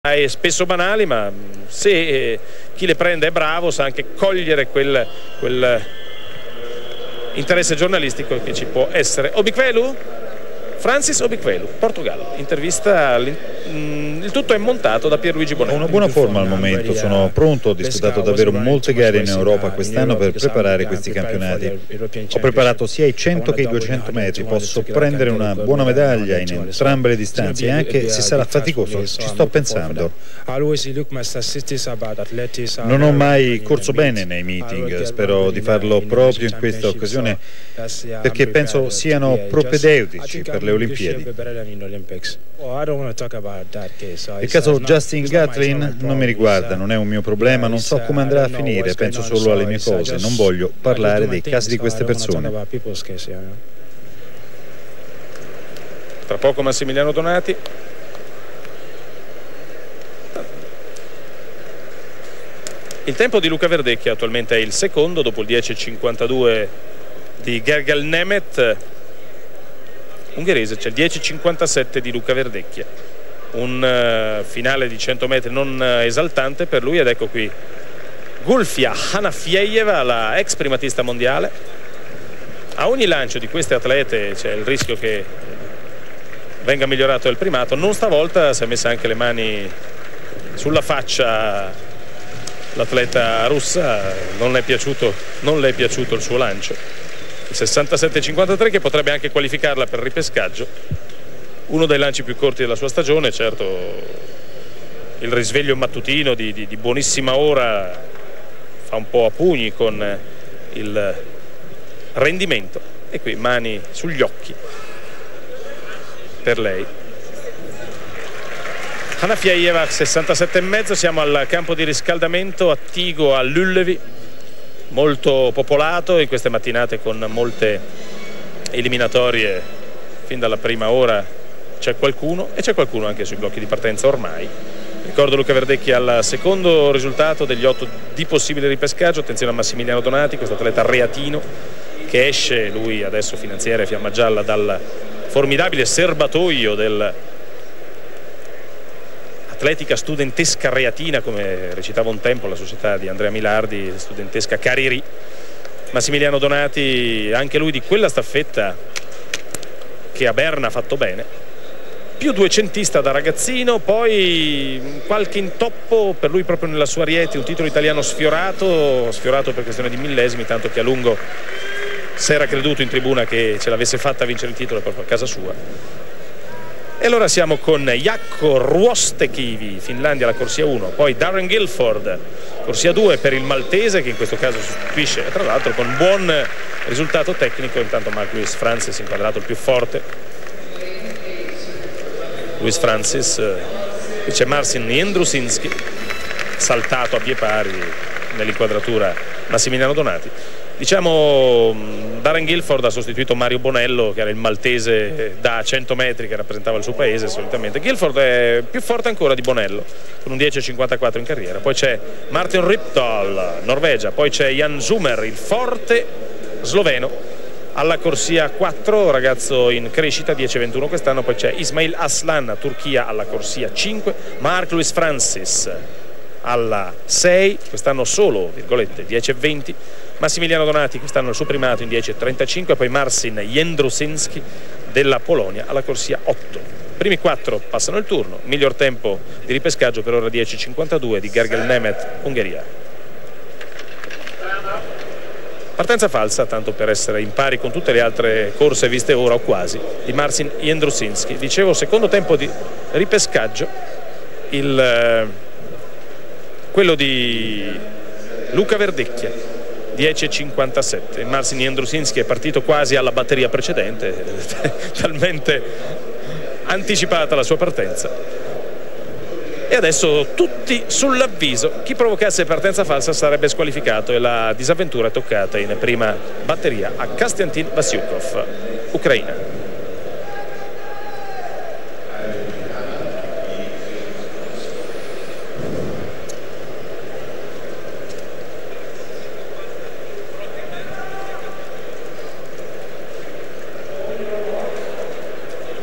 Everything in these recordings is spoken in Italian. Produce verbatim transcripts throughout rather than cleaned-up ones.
È spesso banali, ma se eh, chi le prende è bravo sa anche cogliere quel, quel interesse giornalistico che ci può essere. Obikwelu? Francis Obikwelu, Portogallo. Intervista, il tutto è montato da Pierluigi Bonetti. Ho una buona forma al momento, sono pronto, ho disputato davvero molte gare in Europa quest'anno per preparare questi campionati. Ho preparato sia i cento che i duecento metri, posso prendere una buona medaglia in entrambe le distanze, e anche se sarà faticoso ci sto pensando. Non ho mai corso bene nei meeting, spero di farlo proprio in questa occasione perché penso siano propedeutici per le Olimpiadi. Il caso Justin Gatlin non mi riguarda, non è un mio problema, non so come andrà a finire, penso solo alle mie cose, non voglio parlare dei casi di queste persone. Tra poco Massimiliano Donati. Il tempo di Luca Verdecchia attualmente è il secondo dopo il dieci e cinquantadue di Gergely Nemeth. Ungherese, c'è il dieci e cinquantasette di Luca Verdecchia. Un uh, finale di cento metri non uh, esaltante per lui, ed ecco qui Gulfia Hanafyeva, la ex primatista mondiale. A ogni lancio di queste atlete c'è il rischio che venga migliorato il primato. Non stavolta, si è messa anche le mani sulla faccia l'atleta russa, non le è piaciuto, non le è piaciuto il suo lancio. sessantasette cinquantatré, che potrebbe anche qualificarla per ripescaggio. Uno dei lanci più corti della sua stagione, certo il risveglio mattutino di, di, di buonissima ora fa un po' a pugni con il rendimento, e qui mani sugli occhi per lei. Hanafyeva sessantasette e mezzo, siamo al campo di riscaldamento attigo a Lullevi, molto popolato in queste mattinate con molte eliminatorie. Fin dalla prima ora c'è qualcuno, e c'è qualcuno anche sui blocchi di partenza ormai. Ricordo Luca Verdecchia al secondo risultato degli otto di possibile ripescaggio. Attenzione a Massimiliano Donati, questo atleta reatino che esce, lui adesso finanziere Fiamma Gialla, dal formidabile serbatoio del Atletica Studentesca Reatina, come recitava un tempo la società di Andrea Milardi, Studentesca Cariri. Massimiliano Donati, anche lui di quella staffetta che a Berna ha fatto bene, più duecentista da ragazzino, poi qualche intoppo per lui proprio nella sua Rieti, un titolo italiano sfiorato, sfiorato per questione di millesimi, tanto che a lungo si era creduto in tribuna che ce l'avesse fatta a vincere il titolo proprio a casa sua. E allora siamo con Jaakko Ruostekivi, Finlandia, la corsia uno, poi Darren Guilford, corsia due per il maltese, che in questo caso sostituisce, tra l'altro con buon risultato tecnico. Intanto Mark Lewis Francis inquadrato il più forte. Lewis Francis, qui c'è Marcin Jędrusinski, saltato a pie pari nell'inquadratura Massimiliano Donati. Diciamo Darren Guilford ha sostituito Mario Bonello, che era il maltese da cento metri che rappresentava il suo paese solitamente. Guilford è più forte ancora di Bonello, con un dieci e cinquantaquattro in carriera. Poi c'è Martin Riptol, Norvegia, poi c'è Jan Zumer, il forte sloveno, alla corsia quattro, ragazzo in crescita, dieci e ventuno quest'anno. Poi c'è Ismail Aslan, Turchia, alla corsia cinque, Mark Lewis Francis alla sei, quest'anno solo, virgolette, dieci e venti. Massimiliano Donati quest'anno il suo primato in dieci e trentacinque, poi Marcin Jędrusinski della Polonia alla corsia otto. Primi quattro passano il turno, miglior tempo di ripescaggio per ora dieci e cinquantadue di Gergely Nemeth, Ungheria. Partenza falsa, tanto per essere in pari con tutte le altre corse viste ora o quasi, di Marcin Jędrusinski. Dicevo, secondo tempo di ripescaggio, il, quello di Luca Verdecchia, dieci e cinquantasette. Marcin Jędrusinski è partito quasi alla batteria precedente, talmente anticipata la sua partenza. E adesso tutti sull'avviso: chi provocasse partenza falsa sarebbe squalificato, e la disavventura è toccata in prima batteria a Konstantin Vasyukov, Ucraina.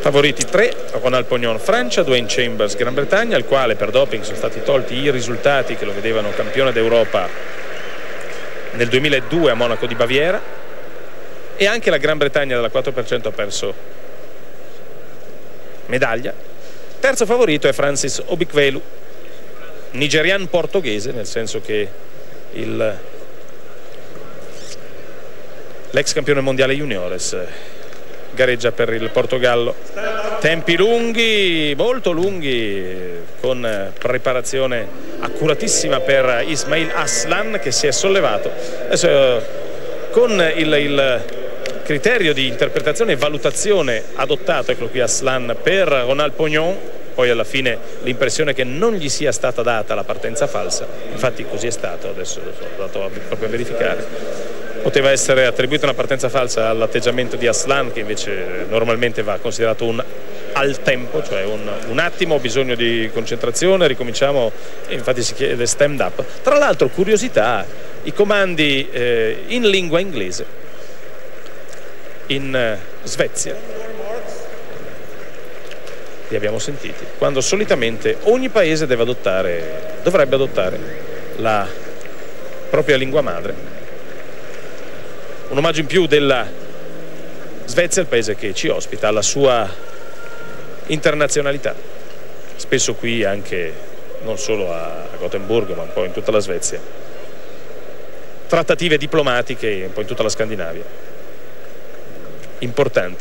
Favoriti tre, Ronald Pognon Francia, Dwayne Chambers Gran Bretagna, al quale per doping sono stati tolti i risultati che lo vedevano campione d'Europa nel duemiladue a Monaco di Baviera, e anche la Gran Bretagna dalla quattro per cento ha perso medaglia. Terzo favorito è Francis Obikwelu, nigerian portoghese, nel senso che il l'ex campione mondiale juniores gareggia per il Portogallo. Tempi lunghi, molto lunghi, con preparazione accuratissima per Ismail Aslan, che si è sollevato. Adesso con il, il criterio di interpretazione e valutazione adottato, eccolo qui Aslan, per Ronald Pognon, poi alla fine l'impressione che non gli sia stata data la partenza falsa, infatti così è stato, adesso sono andato proprio a verificare. Poteva essere attribuita una partenza falsa all'atteggiamento di Aslan, che invece normalmente va considerato un al tempo, cioè un, un attimo, ho bisogno di concentrazione, ricominciamo, e infatti si chiede stand up. Tra l'altro, curiosità, i comandi eh, in lingua inglese in eh, Svezia li abbiamo sentiti, quando solitamente ogni paese deve adottare, dovrebbe adottare la propria lingua madre. Un omaggio in più della Svezia, il paese che ci ospita, alla sua internazionalità. Spesso qui anche, non solo a Gothenburgo, ma un po' in tutta la Svezia, trattative diplomatiche un po' in tutta la Scandinavia, importanti.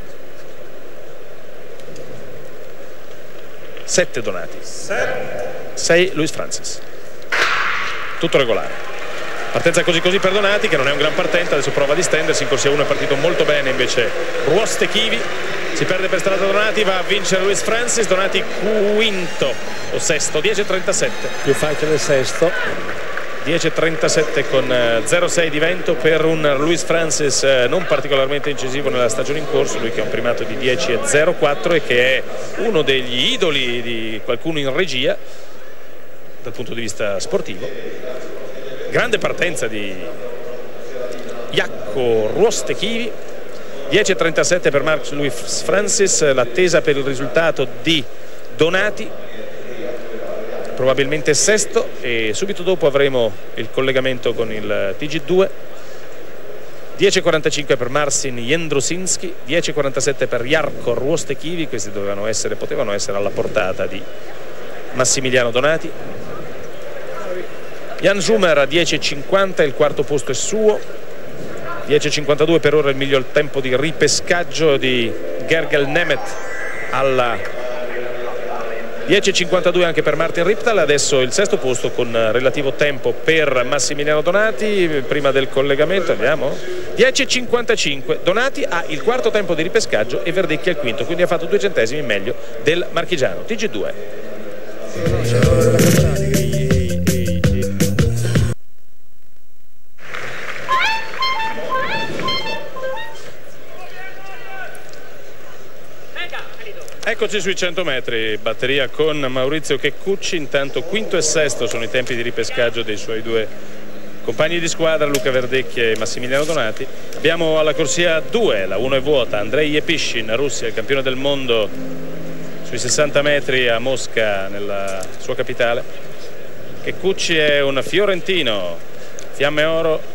Sette Donati, sei Luis Francis, tutto regolare. Partenza così così per Donati, che non è un gran partente, adesso prova a distendersi, in corsia uno è partito molto bene invece Ruostechivi, si perde per strada Donati, va a vincere Luis Francis, Donati quinto o sesto, dieci e trentasette. Più facile il sesto. dieci e trentasette con zero sei di vento per un Luis Francis non particolarmente incisivo nella stagione in corso, lui che ha un primato di dieci e zero quattro e che è uno degli idoli di qualcuno in regia dal punto di vista sportivo. Grande partenza di Jaakko Ruostechivi, dieci e trentasette per Marc Louis Francis, l'attesa per il risultato di Donati, probabilmente sesto, e subito dopo avremo il collegamento con il T G due. dieci e quarantacinque per Marcin Jędrusinski, dieci e quarantasette per Jaakko Ruostechivi, questi dovevano essere, potevano essere alla portata di Massimiliano Donati. Jan Zumer a dieci e cinquanta, il quarto posto è suo, dieci e cinquantadue per ora il miglior tempo di ripescaggio di Gergel Nemeth alla dieci e cinquantadue anche per Martin Riptal. Adesso il sesto posto con relativo tempo per Massimiliano Donati. Prima del collegamento andiamo, dieci e cinquantacinque, Donati ha il quarto tempo di ripescaggio e Verdecchi al quinto, quindi ha fatto due centesimi meglio del marchigiano. T G due. Eccoci sui cento metri, batteria con Maurizio Checcucci, intanto quinto e sesto sono i tempi di ripescaggio dei suoi due compagni di squadra, Luca Verdecchi e Massimiliano Donati. Abbiamo alla corsia due, la uno è vuota, Andrei Yepishin, Russia, il campione del mondo sui sessanta metri a Mosca, nella sua capitale. Checcucci è un fiorentino, fiamme oro.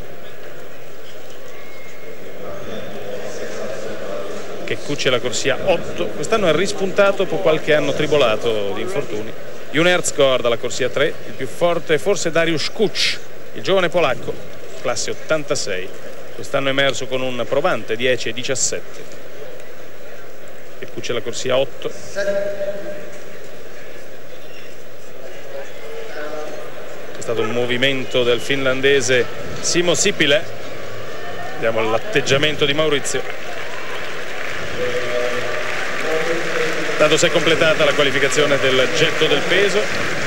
Checcucci alla corsia otto, quest'anno è rispuntato dopo qualche anno tribolato di infortuni. Junerzgård alla corsia tre, il più forte forse Dariusz Kucz, il giovane polacco, classe ottantasei, quest'anno è emerso con un probante dieci e diciassette. Checcucci alla corsia otto. È stato un movimento del finlandese Simo Sipilä. Vediamo l'atteggiamento di Maurizio. Tanto si è completata la qualificazione del getto del peso.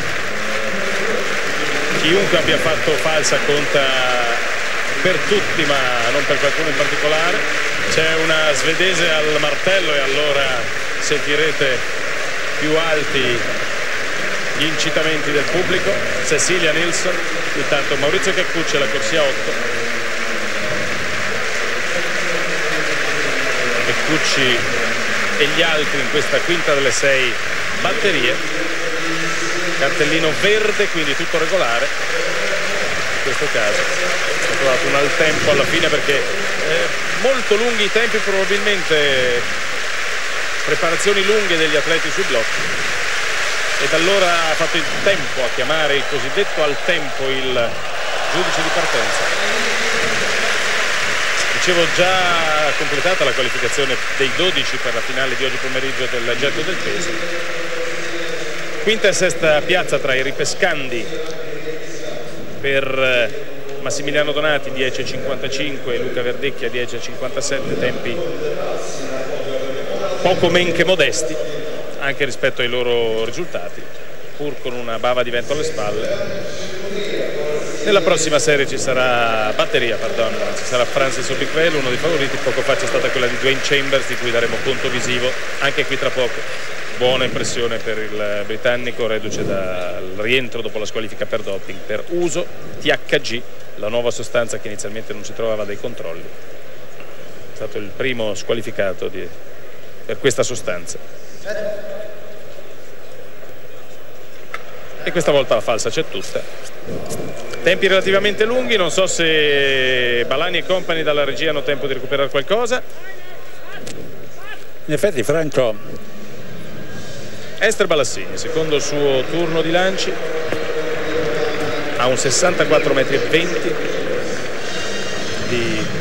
Chiunque abbia fatto falsa conta per tutti, ma non per qualcuno in particolare. C'è una svedese al martello e allora sentirete più alti gli incitamenti del pubblico. Cecilia Nilsson, intanto Maurizio Checcucci alla corsia otto. Checcucci e gli altri in questa quinta delle sei batterie. Cartellino verde, quindi tutto regolare in questo caso. Ho trovato un al tempo alla fine perché eh, molto lunghi i tempi, probabilmente preparazioni lunghe degli atleti sui blocchi, ed allora ha fatto il tempo a chiamare il cosiddetto al tempo il giudice di partenza. Dicevo, già completata la qualificazione dei dodici per la finale di oggi pomeriggio del getto del peso. Quinta e sesta piazza tra i ripescandi per Massimiliano Donati dieci e cinquantacinque e Luca Verdecchia dieci e cinquantasette, tempi poco men che modesti anche rispetto ai loro risultati, pur con una bava di vento alle spalle. Nella prossima serie ci sarà batteria, pardon, ci sarà Francis Obiquel, uno dei favoriti. Poco fa c'è stata quella di Dwayne Chambers, di cui daremo conto visivo anche qui tra poco. Buona impressione per il britannico, reduce dal rientro dopo la squalifica per doping per uso T H G, la nuova sostanza che inizialmente non si trovava dai controlli. È stato il primo squalificato di, per questa sostanza. E questa volta la falsa c'è tutta. Tempi relativamente lunghi, non so se Balani e compagni dalla regia hanno tempo di recuperare qualcosa. In effetti, Franco, Ester Balassini, secondo il suo turno di lanci, ha un sessantaquattro metri e venti di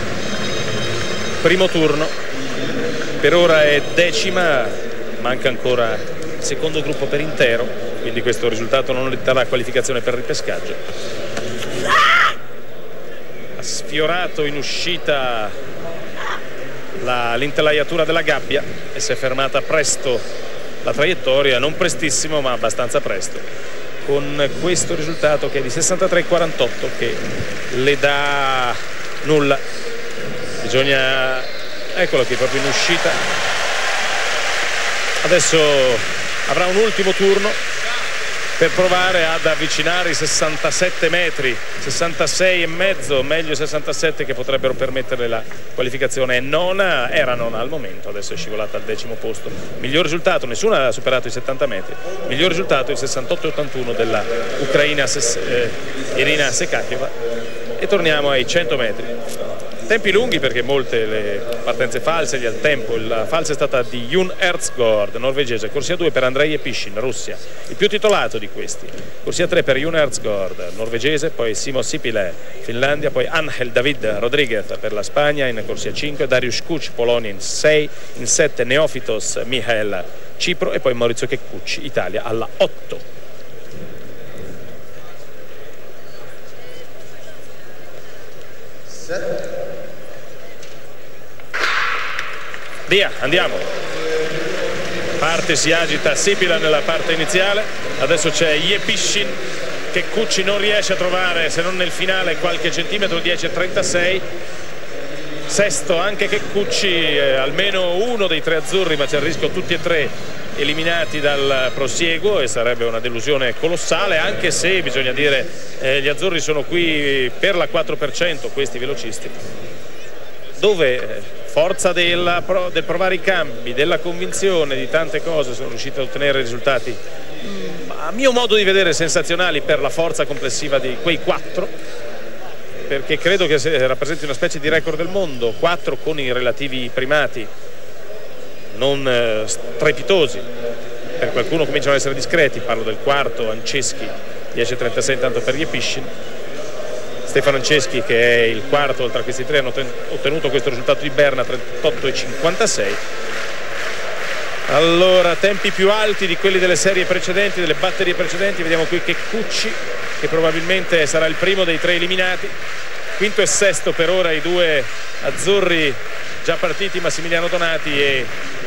primo turno, per ora è decima, manca ancora il secondo gruppo per intero, quindi questo risultato non le darà qualificazione per ripescaggio. Ha sfiorato in uscita l'intelaiatura della gabbia e si è fermata presto la traiettoria, non prestissimo ma abbastanza presto, con questo risultato che è di sessantatré quarantotto, che le dà nulla. Bisogna, eccolo qui proprio in uscita, adesso avrà un ultimo turno per provare ad avvicinare i sessantasette metri, sessantasei e mezzo, meglio sessantasette, che potrebbero permetterle la qualificazione. È nona, era nona al momento, adesso è scivolata al decimo posto. Miglior risultato, nessuno ha superato i settanta metri, miglior risultato il sessantotto ottantuno della ucraina eh, Irina Sekakieva. E torniamo ai cento metri. Tempi lunghi perché molte le partenze false, gli al tempo. La falsa è stata di Jun Erzgaard, norvegese, corsia due per Andrei Epishin, Russia, il più titolato di questi. Corsia tre per Jun Erzgaard, norvegese, poi Simo Sipilä, Finlandia, poi Angel David Rodriguez per la Spagna in corsia cinque, Dariusz Kuc, Polonia in sei, in sette Neofitos Mihail, Cipro, e poi Maurizio Checcucci, Italia, alla otto. Via, andiamo. Parte, si agita Sipilä nella parte iniziale, adesso c'è Epishin che Cucci non riesce a trovare, se non nel finale, qualche centimetro, dieci e trentasei. Sesto anche che Cucci, eh, almeno uno dei tre azzurri, ma c'è il rischio tutti e tre eliminati dal prosieguo, e sarebbe una delusione colossale, anche se bisogna dire eh, gli azzurri sono qui per la quattro per cento, questi velocisti, dove eh, forza della, del provare i cambi, della convinzione, di tante cose, sono riusciti a ottenere risultati a mio modo di vedere sensazionali per la forza complessiva di quei quattro, perché credo che rappresenti una specie di record del mondo, quattro con i relativi primati non eh, strepitosi. Per qualcuno cominciano ad essere discreti, parlo del quarto, Anceschi, dieci e trentasei intanto per Epishin. Stefano Anceschi, che è il quarto oltre a questi tre, hanno ottenuto questo risultato di Berna, trentotto e cinquantasei. Allora, tempi più alti di quelli delle serie precedenti, delle batterie precedenti. Vediamo qui che Cucci, che probabilmente sarà il primo dei tre eliminati. Quinto e sesto per ora i due azzurri già partiti, Massimiliano Donati e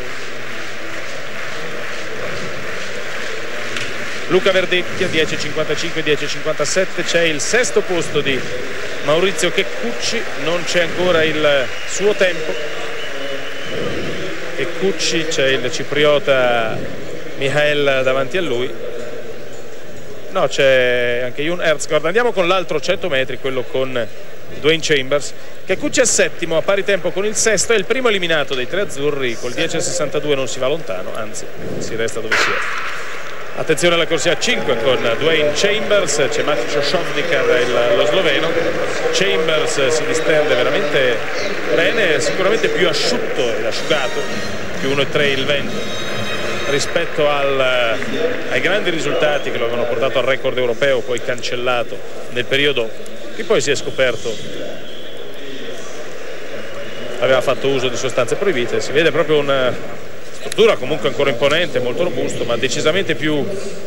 Luca Verdecchia, dieci e cinquantacinque, dieci e cinquantasette. C'è il sesto posto di Maurizio Checcucci, non c'è ancora il suo tempo. Checcucci, c'è il cipriota Mihail davanti a lui. No, c'è anche Jun Erzgaard. Andiamo con l'altro cento metri, quello con Dwayne Chambers, che cuccia è settimo a pari tempo con il sesto, è il primo eliminato dei tre azzurri. Col dieci sessantadue non si va lontano, anzi si resta dove si è. Attenzione alla corsia cinque con Dwayne Chambers, c'è Matic Šovnikar, lo sloveno. Chambers si distende veramente bene, sicuramente più asciutto ed asciugato, più uno e tre il vento, rispetto al, ai grandi risultati che lo avevano portato al record europeo, poi cancellato nel periodo che poi si è scoperto aveva fatto uso di sostanze proibite. Si vede proprio una struttura comunque ancora imponente, molto robusto, ma decisamente più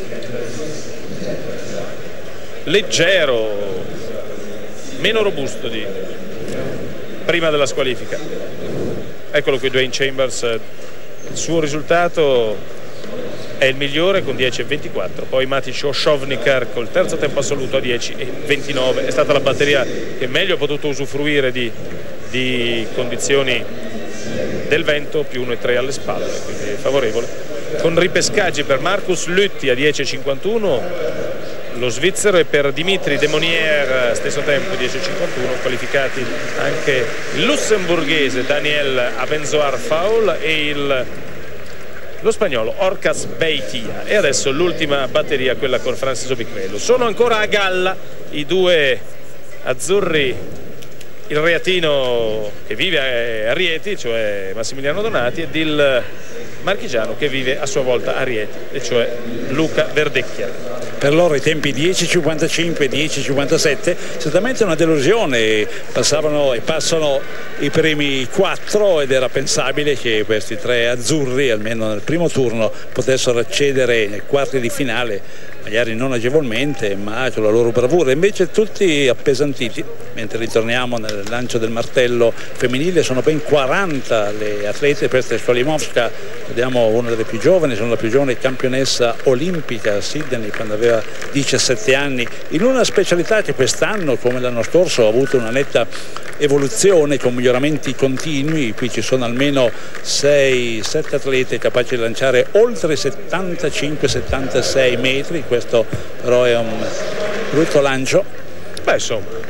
leggero, meno robusto di prima della squalifica. Eccolo qui Dwayne Chambers, il suo risultato è il migliore con dieci e ventiquattro, poi Matic Šovnikar col terzo tempo assoluto a dieci e ventinove. È stata la batteria che meglio ha potuto usufruire di, di condizioni del vento, più uno e tre alle spalle, quindi favorevole. Con ripescaggi per Marcus Lüthi a dieci e cinquantuno, lo svizzero, e per Dimitri Demonier stesso tempo dieci e cinquantuno, qualificati anche il lussemburghese Daniel Abenzoar Faul e il, lo spagnolo Orcas Beitia. E adesso l'ultima batteria, quella con Francis Obiquelu. Sono ancora a galla i due azzurri, il reatino che vive a Rieti, cioè Massimiliano Donati, ed il marchigiano che vive a sua volta a Rieti, e cioè Luca Verdecchia. Per loro i tempi dieci e cinquantacinque, dieci e cinquantasette, certamente una delusione. Passavano e passano i primi quattro ed era pensabile che questi tre azzurri, almeno nel primo turno, potessero accedere nei quarti di finale, magari non agevolmente, ma con la loro bravura. Invece tutti appesantiti. Mentre ritorniamo nel lancio del martello femminile, sono ben quaranta le atlete. Questa è Skolimowska, vediamo una delle più giovani, sono la più giovane campionessa olimpica a Sydney quando aveva diciassette anni, in una specialità che quest'anno, come l'anno scorso, ha avuto una netta evoluzione con miglioramenti continui. Qui ci sono almeno sei sette atlete capaci di lanciare oltre settantacinque settantasei metri. Questo però è un brutto lancio. Beh, insomma,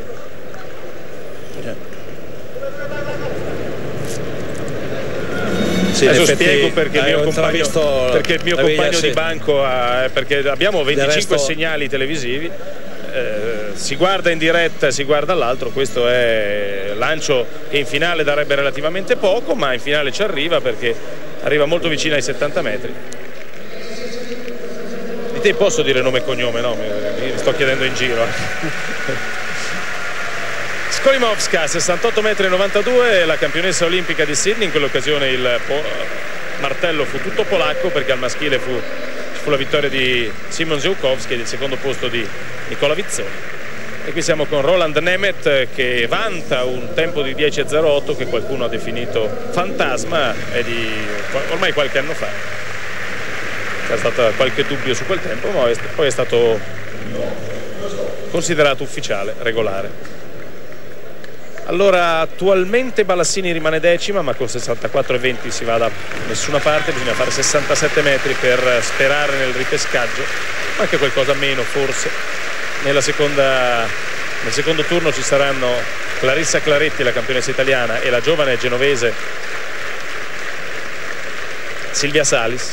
sì, adesso spiego perché il mio compagno, perché il mio compagno di banco ha, perché abbiamo venticinque resto... segnali televisivi, eh, si guarda in diretta, si guarda all'altro. Questo è lancio che in finale darebbe relativamente poco, ma in finale ci arriva perché arriva molto vicino ai settanta metri. Di te posso dire nome e cognome, no? Mi, mi sto chiedendo in giro. Skolimowska, sessantotto metri e novantadue, la campionessa olimpica di Sydney. In quell'occasione il martello fu tutto polacco, perché al maschile fu, fu la vittoria di Simon Ziłkowski ed il secondo posto di Nicola Vizzoni. E qui siamo con Roland Nemeth, che vanta un tempo di dieci e zero otto che qualcuno ha definito fantasma, è di ormai qualche anno fa. C'è stato qualche dubbio su quel tempo, ma poi è stato considerato ufficiale, regolare. Allora, attualmente Balassini rimane decima, ma con sessantaquattro e venti si va da nessuna parte. Bisogna fare sessantasette metri per sperare nel ripescaggio, ma anche qualcosa meno forse. Nella seconda, nel secondo turno ci saranno Clarissa Claretti, la campionessa italiana, e la giovane genovese Silvia Salis,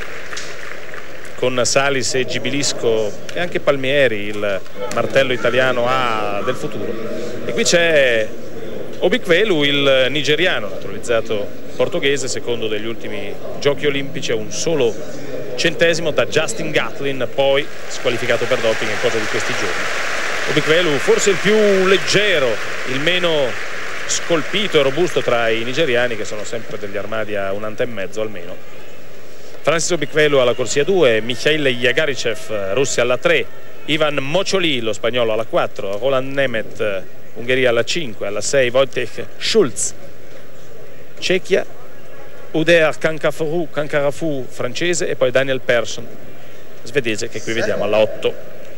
con Salis e Gibilisco e anche Palmieri, il martello italiano A del futuro. E qui c'è Obiquelu, il nigeriano naturalizzato portoghese, secondo degli ultimi giochi olimpici a un solo centesimo da Justin Gatlin, poi squalificato per doping in cosa di questi giorni. Obiquelu forse il più leggero, il meno scolpito e robusto tra i nigeriani, che sono sempre degli armadi a un'anta e mezzo almeno. Francis Obiquelu alla corsia due, Mikhail Yagarichev, Russia alla tre, Ivan Mocioli, lo spagnolo, alla quattro, Roland Nemeth, Ungheria alla cinque, alla sei Wojciech Schulz, Cechia, Uder Kankarafu, Kankarafu francese, e poi Daniel Persson, svedese, che qui vediamo alla otto.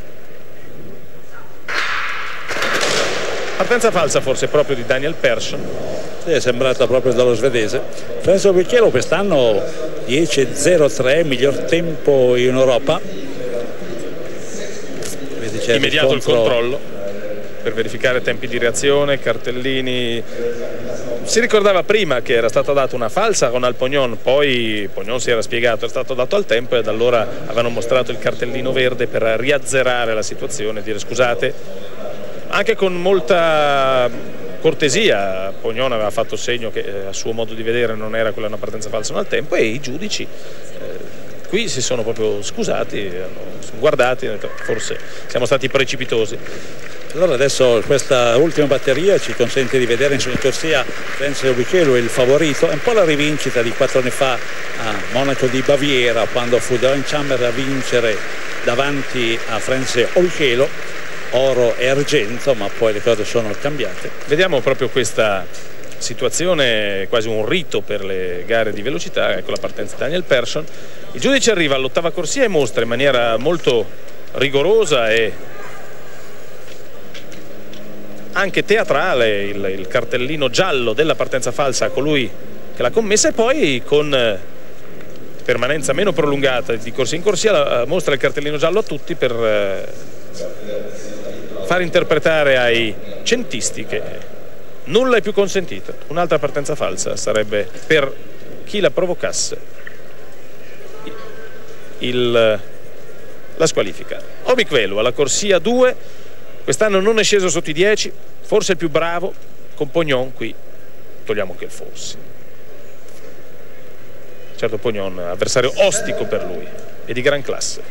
Partenza falsa forse proprio di Daniel Persson. Sì, è sembrata proprio dallo svedese. Francis Obiquelu quest'anno dieci e zero tre, miglior tempo in Europa. Immediato il controllo per verificare tempi di reazione, cartellini. Si ricordava prima che era stata data una falsa con Alpognon, poi Pognon si era spiegato, è stato dato al tempo e da allora avevano mostrato il cartellino verde per riazzerare la situazione e dire scusate, anche con molta cortesia. Pognon aveva fatto segno che a suo modo di vedere non era quella una partenza falsa al tempo, e i giudici eh, qui si sono proprio scusati, hanno, sono guardati, forse siamo stati precipitosi. Allora adesso questa ultima batteria ci consente di vedere in corsia Frenz Obichelu, il favorito. È un po' la rivincita di quattro anni fa a Monaco di Baviera, quando fu Deon Chamber a vincere davanti a Frenz Obichelu, oro e argento, ma poi le cose sono cambiate. Vediamo proprio questa situazione, quasi un rito per le gare di velocità. Ecco la partenza di Daniel Persson. Il giudice arriva all'ottava corsia e mostra in maniera molto rigorosa e anche teatrale il, il cartellino giallo della partenza falsa a colui che l'ha commessa, e poi con permanenza meno prolungata di corsia in corsia la, mostra il cartellino giallo a tutti per eh, far interpretare ai centisti che nulla è più consentito. Un'altra partenza falsa sarebbe per chi la provocasse il, la squalifica. Obichelu alla corsia due, quest'anno non è sceso sotto i dieci, forse il più bravo. Con Pognon qui togliamo che il forse. Certo, Pognon avversario ostico per lui e di gran classe.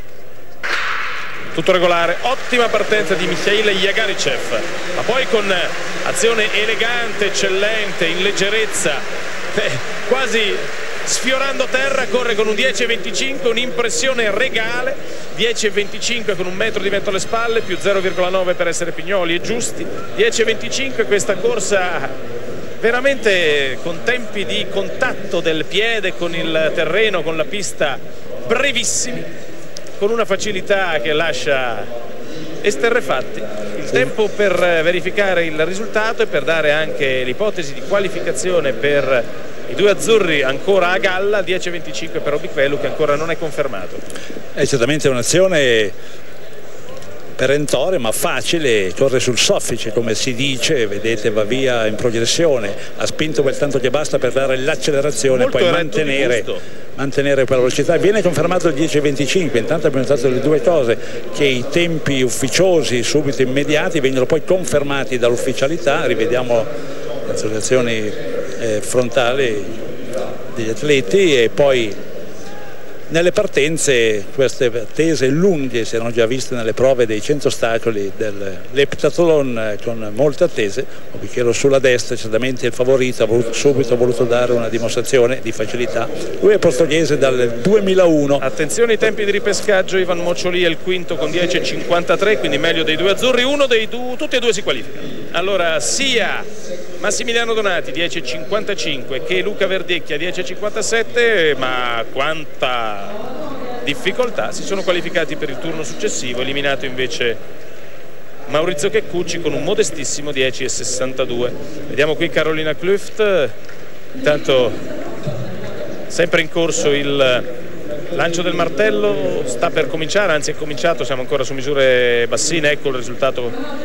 Tutto regolare, ottima partenza di Mikhail Yagarichev, ma poi con azione elegante, eccellente, in leggerezza, eh, quasi sfiorando terra, corre con un dieci e venticinque, un'impressione regale. Dieci e venticinque con un metro di vento alle spalle, più zero virgola nove per essere pignoli e giusti. Dieci e venticinque, questa corsa veramente con tempi di contatto del piede con il terreno, con la pista brevissimi, con una facilità che lascia esterrefatti. Il tempo per verificare il risultato e per dare anche l'ipotesi di qualificazione per i due azzurri ancora a galla. Dieci e venticinque per Obichelu, che ancora non è confermato. È certamente un'azione perentoria ma facile, corre sul soffice come si dice, vedete va via in progressione, ha spinto quel tanto che basta per dare l'accelerazione e poi mantenere, mantenere quella velocità. Viene confermato il dieci e venticinque, intanto abbiamo notato le due cose, che i tempi ufficiosi subito immediati vengono poi confermati dall'ufficialità. Rivediamo le associazioni eh, frontali degli atleti, e poi nelle partenze queste attese lunghe si erano già viste nelle prove dei cento ostacoli dell'Heptathlon, con molte attese. Obichelu sulla destra, certamente il favorito, ha voluto, subito voluto dare una dimostrazione di facilità. Lui è portoghese dal duemilauno. Attenzione ai tempi di ripescaggio, Ivan Moccioli è il quinto con dieci e cinquantatré, quindi meglio dei due azzurri. Uno dei due, tutti e due si qualificano. Allora sia Massimiliano Donati dieci e cinquantacinque che Luca Verdecchia dieci e cinquantasette, ma quanta difficoltà, si sono qualificati per il turno successivo. Eliminato invece Maurizio Checcucci con un modestissimo dieci e sessantadue. Vediamo qui Carolina Klüft. Intanto sempre in corso il lancio del martello, sta per cominciare, anzi è cominciato, siamo ancora su misure bassine. Ecco il risultato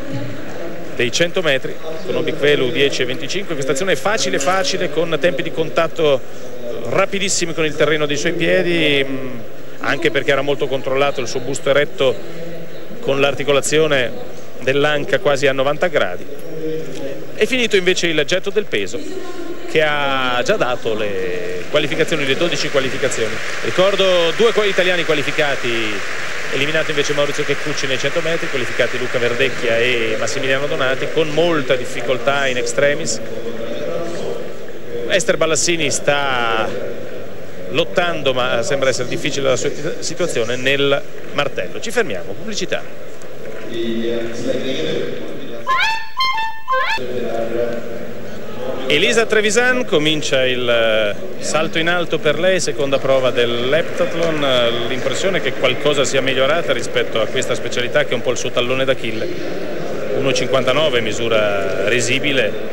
dei cento metri con Obichelu dieci e venticinque. Questa azione è facile facile, con tempi di contatto rapidissimi con il terreno dei suoi piedi, anche perché era molto controllato il suo busto eretto con l'articolazione dell'anca quasi a novanta gradi. È finito invece il getto del peso, che ha già dato le qualificazioni, le dodici qualificazioni. Ricordo due italiani qualificati, eliminato invece Maurizio Checcucci nei cento metri, qualificati Luca Verdecchia e Massimiliano Donati con molta difficoltà in extremis. Ester Ballassini sta lottando, ma sembra essere difficile la sua situazione nel martello. Ci fermiamo, pubblicità. Elisa Trevisan, comincia il salto in alto per lei, seconda prova dell'Heptathlon. L'impressione è che qualcosa sia migliorata rispetto a questa specialità, che è un po' il suo tallone d'Achille. uno e cinquantanove, misura risibile.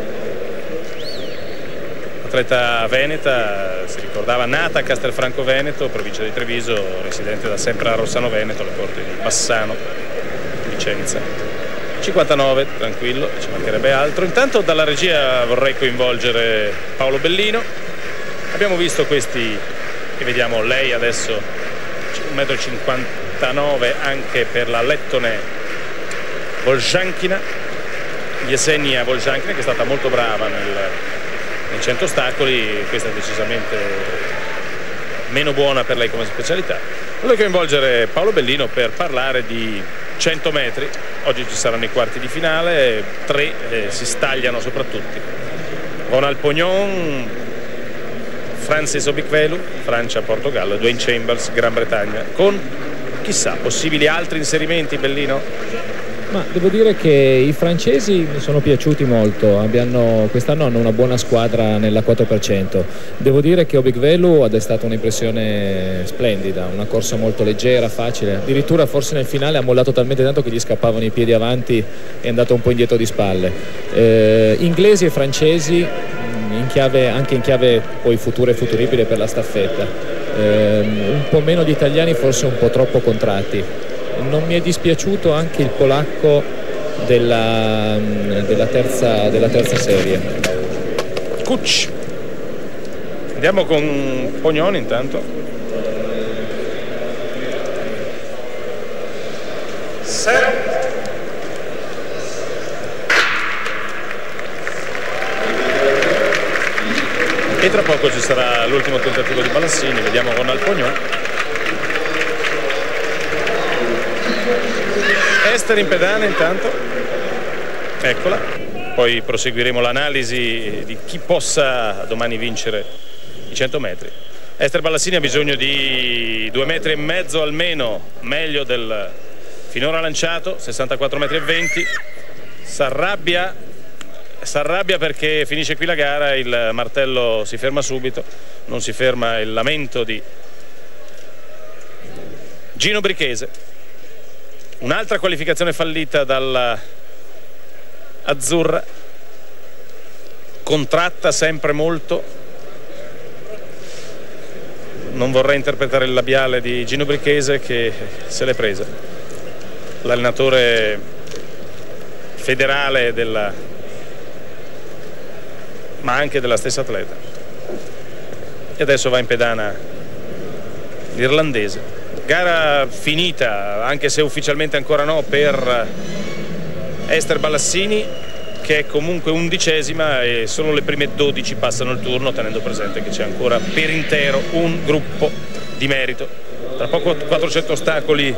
Atleta veneta, si ricordava, nata a Castelfranco Veneto, provincia di Treviso, residente da sempre a Rossano Veneto, alle porte di Bassano, Vicenza. cinquantanove, tranquillo, ci mancherebbe altro. Intanto dalla regia vorrei coinvolgere Paolo Bellino. Abbiamo visto questi, e vediamo lei adesso, un metro e cinquantanove anche per la lettone Voljankina, Yesenia Voljankina, che è stata molto brava nel, nei cento ostacoli. Questa è decisamente meno buona per lei come specialità. Vorrei coinvolgere Paolo Bellino per parlare di cento metri. Oggi ci saranno i quarti di finale, tre eh, si stagliano soprattutto. Ronald Pognon, Francis Obikvelu, Francia-Portogallo, Dwayne Chambers, Gran Bretagna, con chissà possibili altri inserimenti. Bellino? Ma devo dire che i francesi mi sono piaciuti molto, quest'anno hanno una buona squadra nella quattro per cento. Devo dire che Obikvelu ha destato un'impressione splendida, una corsa molto leggera, facile, addirittura forse nel finale ha mollato talmente tanto che gli scappavano i piedi avanti e è andato un po' indietro di spalle. Eh, inglesi e francesi in chiave, anche in chiave poi futura e futuribile per la staffetta, eh, un po' meno di italiani, forse un po' troppo contratti. Non mi è dispiaciuto anche il polacco della, della, terza, della terza serie. Kuc. Andiamo con Pognon intanto. Set. E tra poco ci sarà l'ultimo tentativo di Balassini. Vediamo Ronald Pognon. Ester in pedana intanto, eccola, poi proseguiremo l'analisi di chi possa domani vincere i cento metri. Ester Balassini ha bisogno di due metri e mezzo almeno, meglio del finora lanciato, sessantaquattro metri e venti. S'arrabbia, s'arrabbia perché finisce qui la gara, il martello si ferma subito, non si ferma il lamento di Gino Brichese. Un'altra qualificazione fallita dalla azzurra, contratta sempre molto. Non vorrei interpretare il labiale di Gino Brichese, che se l'è presa. L'allenatore federale della, ma anche della stessa atleta. E adesso va in pedana l'irlandese. Gara finita, anche se ufficialmente ancora no, per Ester Balassini, che è comunque undicesima, e solo le prime dodici passano il turno, tenendo presente che c'è ancora per intero un gruppo di merito. Tra poco quattrocento ostacoli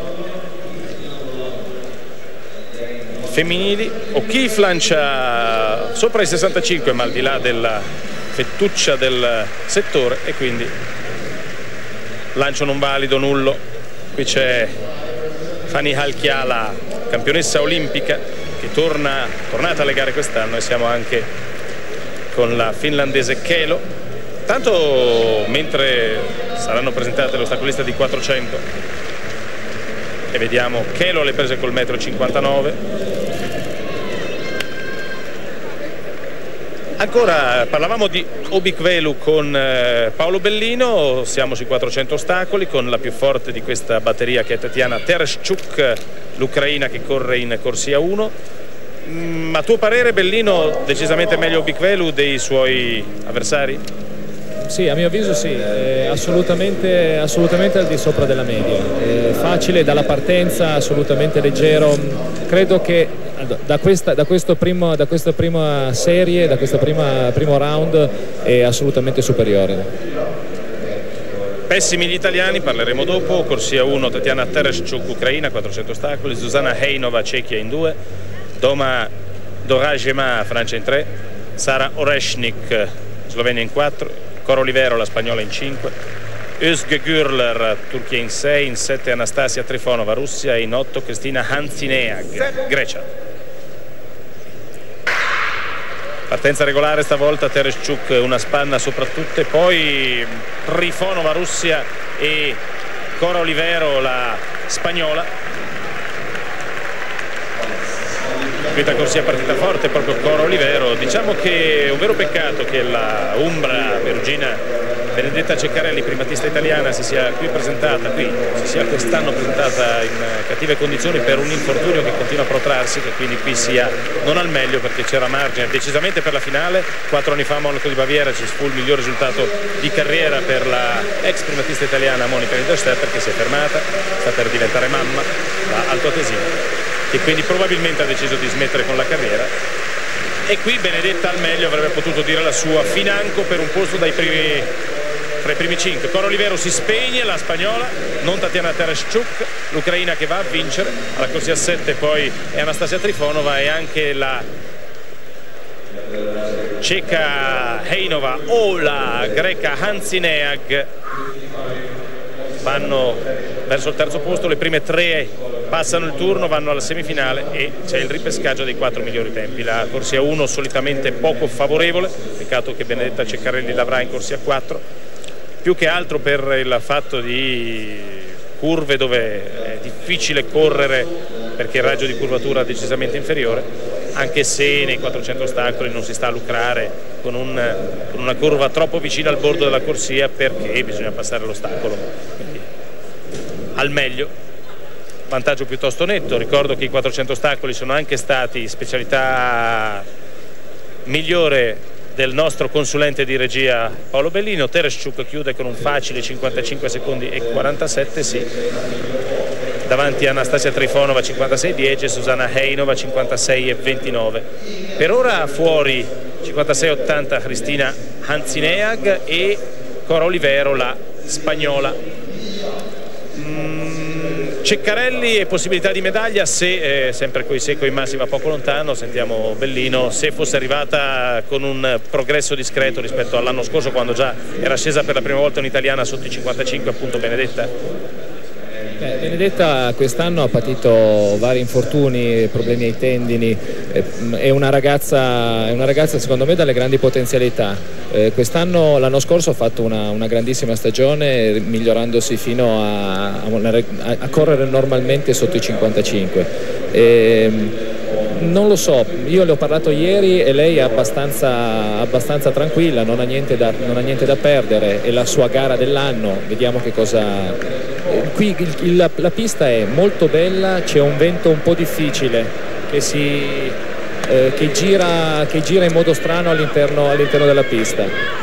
femminili. O'Keeffe lancia sopra i sessantacinque, ma al di là della fettuccia del settore, e quindi lancio non valido, nullo. Qui c'è Fani Halkiala, campionessa olimpica, che torna, tornata alle gare quest'anno, e siamo anche con la finlandese Kelo. Tanto mentre saranno presentate l'ostacolista di quattrocento, e vediamo Kelo le prese col metro e cinquantanove. Ancora parlavamo di Obikvelu con eh, Paolo Bellino. Siamo sui quattrocento ostacoli con la più forte di questa batteria, che è Tatiana Tereshchuk, l'ucraina, che corre in corsia uno. Mm, a tuo parere, Bellino, decisamente meglio Obikvelu dei suoi avversari? Sì, a mio avviso sì, è assolutamente, assolutamente al di sopra della media. È facile dalla partenza, assolutamente leggero. Credo che da questa, da questo primo, da questa prima serie, da questo prima, primo round, è assolutamente superiore. Pessimi gli italiani, parleremo dopo. Corsia uno, Tatiana Tereshchuk, ucraina, quattrocento ostacoli. Zuzana Heinova, Cechia, in due. Doma Dorajema, Francia, in tre. Sara Oreshnik, Slovenia, in quattro. Cora Olivero, la spagnola, in cinque. Özge Gürler, Turchia, in sei. In sette Anastasia Trifonova, Russia, e in otto Cristina Hanzineag, Grecia. Partenza regolare stavolta, Tereshchuk una spanna soprattutto, e poi Trifonova, Russia, e Cora Olivero, la spagnola. Questa corsia partita forte proprio Cora Olivero. Diciamo che è un vero peccato che la Umbra perugina Benedetta Ceccarelli, primatista italiana, si sia qui presentata, qui si sia quest'anno presentata in cattive condizioni per un infortunio che continua a protrarsi, che quindi qui sia non al meglio, perché c'era margine decisamente per la finale. Quattro anni fa a Monaco di Baviera ci fu il miglior risultato di carriera per la ex primatista italiana Monica Niederstetter, che si è fermata, sta per diventare mamma da altoatesina, e quindi probabilmente ha deciso di smettere con la carriera. E qui Benedetta al meglio avrebbe potuto dire la sua, financo per un posto dai primi, tra i primi cinque. Cora Olivero si spegne, la spagnola, non Tatiana Tereshchuk, l'ucraina che va a vincere. Alla corsia sette poi è Anastasia Trifonova, e anche la ceca Heinova o la greca Hanzineag vanno verso il terzo posto. Le prime tre passano il turno, vanno alla semifinale e c'è il ripescaggio dei quattro migliori tempi. La corsia uno solitamente poco favorevole, peccato che Benedetta Ceccarelli l'avrà in corsia quattro, più che altro per il fatto di curve dove è difficile correre perché il raggio di curvatura è decisamente inferiore, anche se nei quattrocento ostacoli non si sta a lucrare con, un, con una curva troppo vicina al bordo della corsia, perché bisogna passare l'ostacolo. Quindi al meglio, vantaggio piuttosto netto. Ricordo che i quattrocento ostacoli sono anche stati specialità migliore del nostro consulente di regia Paolo Bellino. Tereshchuk chiude con un facile cinquantacinque secondi e quarantasette, sì, davanti a Anastasia Trifonova cinquantasei dieci e Susanna Heinova cinquantasei e ventinove. Per ora fuori cinquantasei ottanta Cristina Hanzineag e Cora Olivero, la spagnola. Ceccarelli e possibilità di medaglia se, eh, sempre coi se coi Massi va poco lontano. Sentiamo Bellino, se fosse arrivata con un progresso discreto rispetto all'anno scorso, quando già era scesa per la prima volta un'italiana sotto i cinquantacinque, appunto Benedetta. Beh, Benedetta quest'anno ha patito vari infortuni, problemi ai tendini, è una ragazza, è una ragazza secondo me dalle grandi potenzialità. Eh, quest'anno, l'anno scorso ha fatto una, una grandissima stagione, migliorandosi fino a, a, a correre normalmente sotto i cinquantacinque. E, non lo so, io le ho parlato ieri e lei è abbastanza, abbastanza tranquilla, non ha, niente da, non ha niente da perdere, è la sua gara dell'anno, vediamo che cosa... Qui il, il, la, la pista è molto bella, c'è un vento un po' difficile che, si, eh, che, gira, che gira in modo strano all'interno all'interno della pista.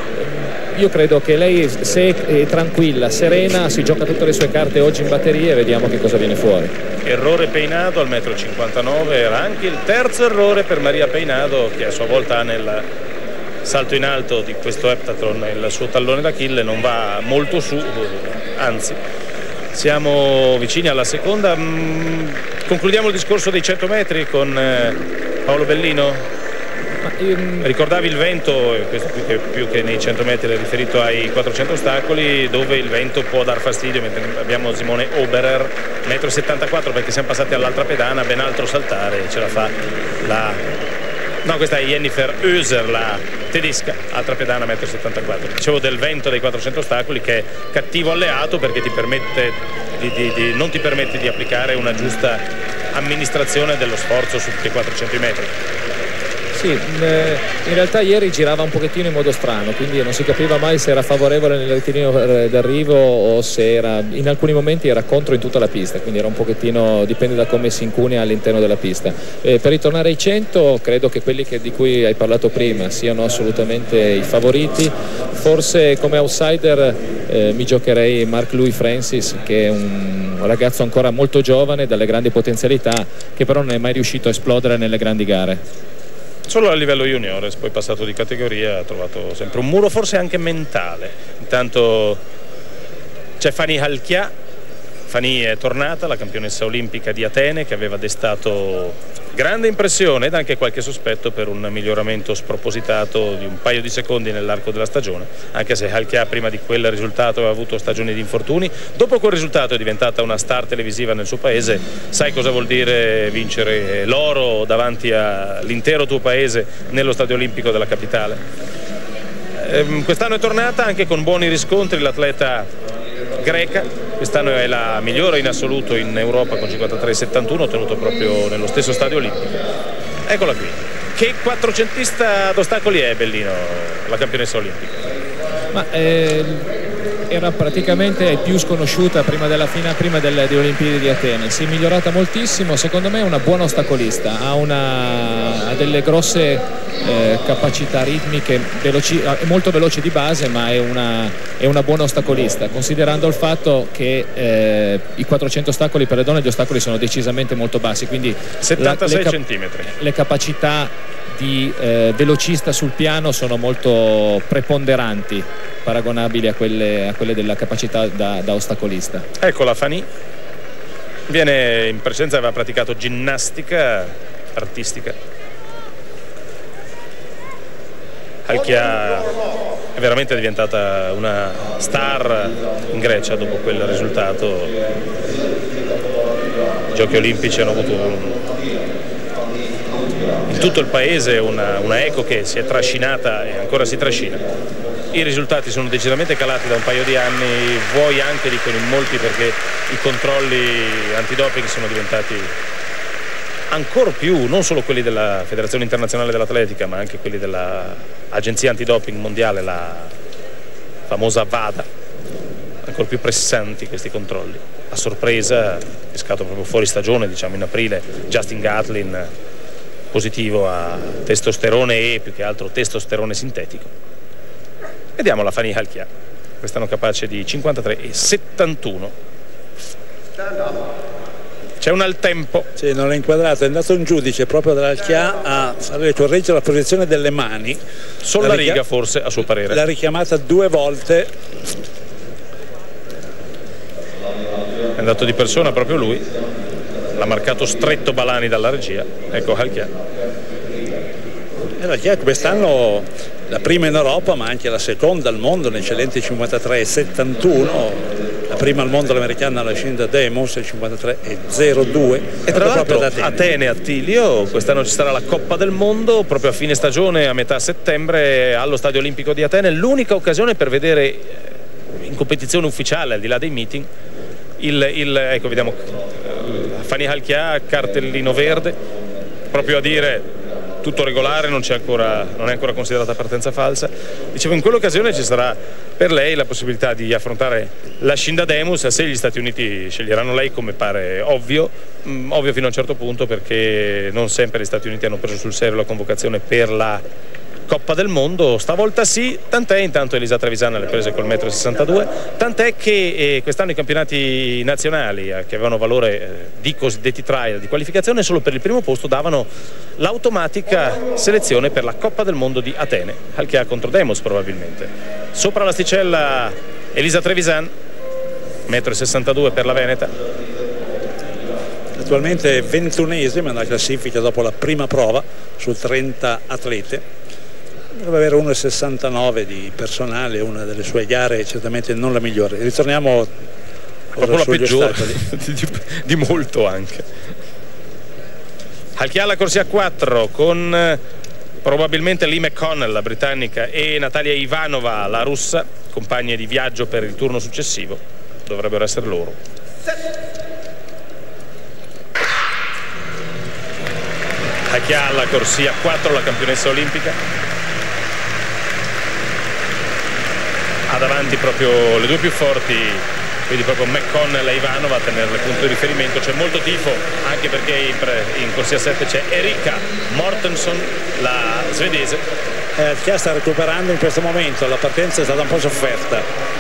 Io credo che lei, se è tranquilla, serena, si gioca tutte le sue carte oggi in batteria e vediamo che cosa viene fuori. Errore Peinado al metro cinquantanove, era anche il terzo errore per Maria Peinado, che a sua volta ha nel salto in alto di questo heptathlon il suo tallone d'Achille, non va molto su, anzi siamo vicini alla seconda. Mm, concludiamo il discorso dei cento metri con eh, Paolo Bellino. Ricordavi il vento, questo più che, più che nei cento metri è riferito ai quattrocento ostacoli, dove il vento può dar fastidio, mentre abbiamo Simone Oberer, metro settantaquattro, perché siamo passati all'altra pedana, ben altro saltare, ce la fa la... no, questa è Jennifer Oeser, la tedesca, altra pedana, metro settantaquattro. Dicevo del vento dei quattrocento ostacoli, che è cattivo alleato perché ti permette di, di, di, non ti permette di applicare una giusta amministrazione dello sforzo su tutti i quattrocento metri. Sì, in realtà ieri girava un pochettino in modo strano, quindi non si capiva mai se era favorevole nel rettilineo d'arrivo o se era, in alcuni momenti era contro in tutta la pista, quindi era un pochettino, dipende da come si incunea all'interno della pista. Eh, per ritornare ai cento, credo che quelli che, di cui hai parlato prima siano assolutamente i favoriti. Forse come outsider eh, mi giocherei Mark Louis Francis, che è un ragazzo ancora molto giovane, dalle grandi potenzialità, che però non è mai riuscito a esplodere nelle grandi gare. Solo a livello juniores, poi passato di categoria, ha trovato sempre un muro, forse anche mentale. Intanto c'è Fanny Halkia. Fanny è tornata, la campionessa olimpica di Atene, che aveva destato grande impressione ed anche qualche sospetto per un miglioramento spropositato di un paio di secondi nell'arco della stagione, anche se Halkia prima di quel risultato aveva avuto stagioni di infortuni. Dopo quel risultato è diventata una star televisiva nel suo paese. Sai cosa vuol dire vincere l'oro davanti all'intero tuo paese nello stadio olimpico della capitale. Ehm, quest'anno è tornata anche con buoni riscontri l'atleta greca, quest'anno è la migliore in assoluto in Europa con cinquantatré virgola settantuno, ottenuto proprio nello stesso stadio olimpico. Eccola qui. Che quattrocentista d'ostacoli è Bellino, la campionessa olimpica? Ma, eh, era praticamente più sconosciuta prima della fine, prima delle, delle Olimpiadi di Atene. Si è migliorata moltissimo, secondo me è una buona ostacolista, ha, una, ha delle grosse eh, capacità ritmiche, veloci, è molto veloce di base, ma è una, è una buona ostacolista, considerando il fatto che eh, i quattrocento ostacoli per le donne, gli ostacoli sono decisamente molto bassi, quindi settantasei la, le, centimetri. Le capacità di eh, velocista sul piano sono molto preponderanti, paragonabili a quelle, a quelle della capacità da, da ostacolista. Ecco la Fanny, viene in precedenza, aveva praticato ginnastica artistica. Halkia è veramente diventata una star in Grecia dopo quel risultato. I Giochi Olimpici hanno avuto un, in tutto il paese una, una eco che si è trascinata e ancora si trascina. I risultati sono decisamente calati da un paio di anni, vuoi anche, dicono in molti, perché i controlli antidoping sono diventati ancora più, non solo quelli della Federazione Internazionale dell'Atletica, ma anche quelli dell'Agenzia Antidoping Mondiale, la famosa VADA, ancora più pressanti questi controlli. A sorpresa è scattato proprio fuori stagione, diciamo in aprile, Justin Gatlin positivo a testosterone e più che altro testosterone sintetico. Vediamo la Fanny Halkia, quest'anno capace di cinquantatré e settantuno. C'è un al tempo. Sì, non l'ha inquadrato, è andato un giudice proprio dall'Halkia a fare correggere la posizione delle mani. Sulla riga forse, a suo parere. L'ha richiamata due volte. È andato di persona proprio lui. L'ha marcato stretto Balani dalla regia. Ecco Halkia. E l'Halkia quest'anno la prima in Europa ma anche la seconda al mondo, un'eccellente cinquantatré e settantuno, la prima al mondo l'americana la Scinda Demos, cinquantatré e zero due. E tra l'altro Atene, Attilio, quest'anno ci sarà la Coppa del Mondo proprio a fine stagione, a metà settembre allo Stadio Olimpico di Atene, l'unica occasione per vedere in competizione ufficiale, al di là dei meeting, il, il ecco vediamo Fanny Halkia, cartellino verde, proprio a dire tutto regolare, non, c'è ancora, non è ancora considerata partenza falsa. Dicevo, in quell'occasione ci sarà per lei la possibilità di affrontare la Scinda Demus, se gli Stati Uniti sceglieranno lei, come pare ovvio, mh, ovvio fino a un certo punto, perché non sempre gli Stati Uniti hanno preso sul serio la convocazione per la Coppa del Mondo, stavolta sì, tant'è, intanto Elisa Trevisan le prese col metro e sessantadue, tant'è che eh, quest'anno i campionati nazionali eh, che avevano valore eh, di cosiddetti trial di qualificazione solo per il primo posto davano l'automatica selezione per la Coppa del Mondo di Atene, Halkia contro Demos probabilmente. Sopra l'asticella Elisa Trevisan, metro e sessantadue per la veneta. Attualmente ventunesima nella classifica dopo la prima prova su trenta atlete. Deve avere uno e sessantanove di personale, una delle sue gare certamente non la migliore. Ritorniamo proprio la peggiore di, di molto anche. Halkia alla corsia quattro con probabilmente Lee McConnell, la britannica, e Natalia Ivanova, la russa, compagne di viaggio per il turno successivo, dovrebbero essere loro. Halkia alla corsia quattro, la campionessa olimpica. Ha davanti proprio le due più forti, quindi proprio McConnell e Ivanova a tenerle punto di riferimento. C'è molto tifo anche perché in, in corsia sette c'è Erika Mortensen, la svedese. Eh, che sta recuperando in questo momento, la partenza è stata un po' sofferta.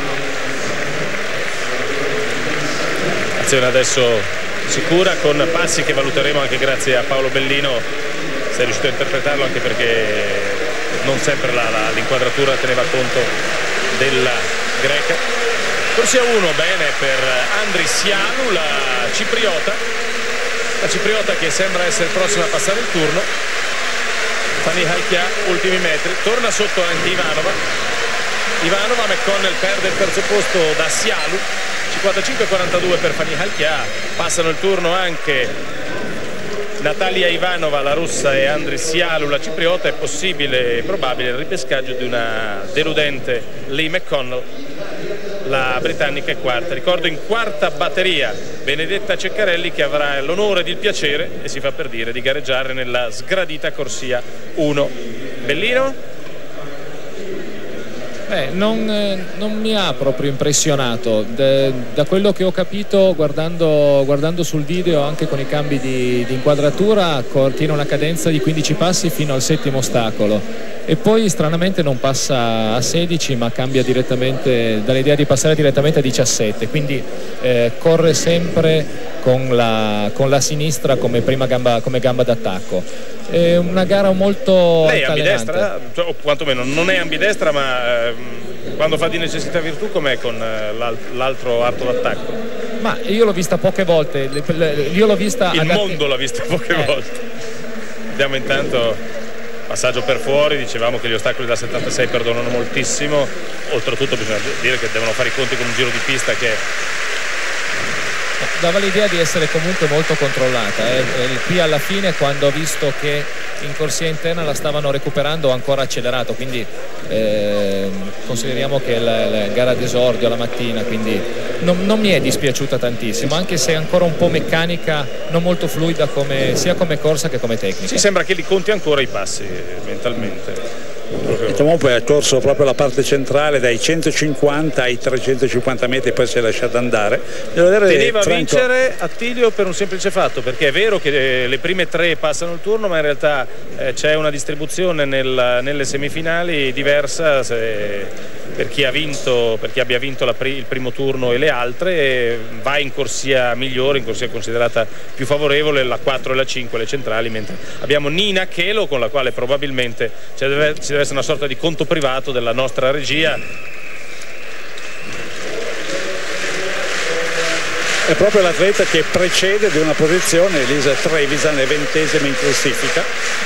Azione adesso sicura con passi che valuteremo anche grazie a Paolo Bellino, sei riuscito a interpretarlo, anche perché non sempre l'inquadratura teneva conto della greca. Corsia uno, bene per Andrissianou, la cipriota, la cipriota che sembra essere prossima a passare il turno. Fanny Halkia, ultimi metri, torna sotto anche Ivanova. Ivanova, McConnell perde il terzo posto da Sialu, cinquantacinque a quarantadue per Fanny Halkia. Passano il turno anche Natalia Ivanova, la russa, e Andrissianou, la cipriota. È possibile e probabile il ripescaggio di una deludente Lee McConnell, la britannica è quarta. Ricordo in quarta batteria Benedetta Ceccarelli, che avrà l'onore ed il piacere, e si fa per dire, di gareggiare nella sgradita corsia uno. Bellino? Beh, non, non mi ha proprio impressionato. De, da quello che ho capito guardando, guardando sul video, anche con i cambi di, di inquadratura, tiene una cadenza di quindici passi fino al settimo ostacolo e poi stranamente non passa a sedici ma cambia direttamente, dall'idea di passare direttamente a diciassette, quindi eh, corre sempre con la, con la sinistra come prima gamba, come gamba d'attacco. È una gara molto lei è ambidestra, o quantomeno non è ambidestra, ma ehm, quando fa di necessità virtù com'è con eh, l'altro arto d'attacco? Ma io l'ho vista poche volte, io l'ho vista il mondo l'ha vista poche eh. volte. Andiamo intanto, passaggio per fuori, dicevamo che gli ostacoli da settantasei perdonano moltissimo, oltretutto bisogna dire che devono fare i conti con un giro di pista che dava l'idea di essere comunque molto controllata eh. Qui alla fine, quando ho visto che in corsia interna la stavano recuperando, ho ancora accelerato, quindi eh, consideriamo che la, la gara d'esordio la mattina, quindi non, non mi è dispiaciuta tantissimo, anche se è ancora un po' meccanica, non molto fluida come, sia come corsa che come tecnica. Sì, sembra che li conti ancora i passi mentalmente. E comunque ha corso proprio la parte centrale dai centocinquanta ai trecentocinquanta metri, poi si è lasciato andare. Teneva a vincere Attilio per un semplice fatto, perché è vero che le prime tre passano il turno, ma in realtà eh, c'è una distribuzione nel, nelle semifinali diversa se, per chi ha vinto, per chi abbia vinto la, il primo turno e le altre va in corsia migliore, in corsia considerata più favorevole, la quattro e la cinque le centrali, mentre abbiamo Nina Chelo, con la quale probabilmente ci deve, ci deve essere una sorta di conto privato della nostra regia. È proprio l'atleta che precede di una posizione Elisa Trevisan, è ventesima in classifica.